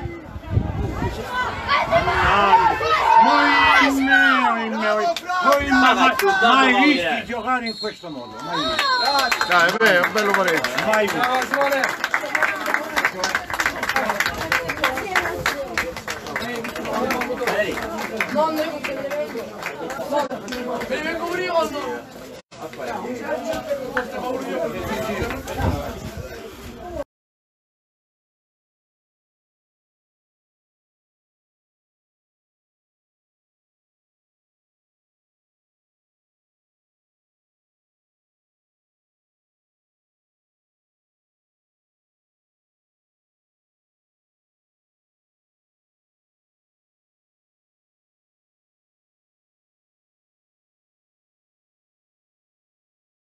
Mai, mai, mai, mai visti giocare in questo modo, mai visto. Dai, beh, è un bello pareggio, mai visto. non ne vengo prima o no?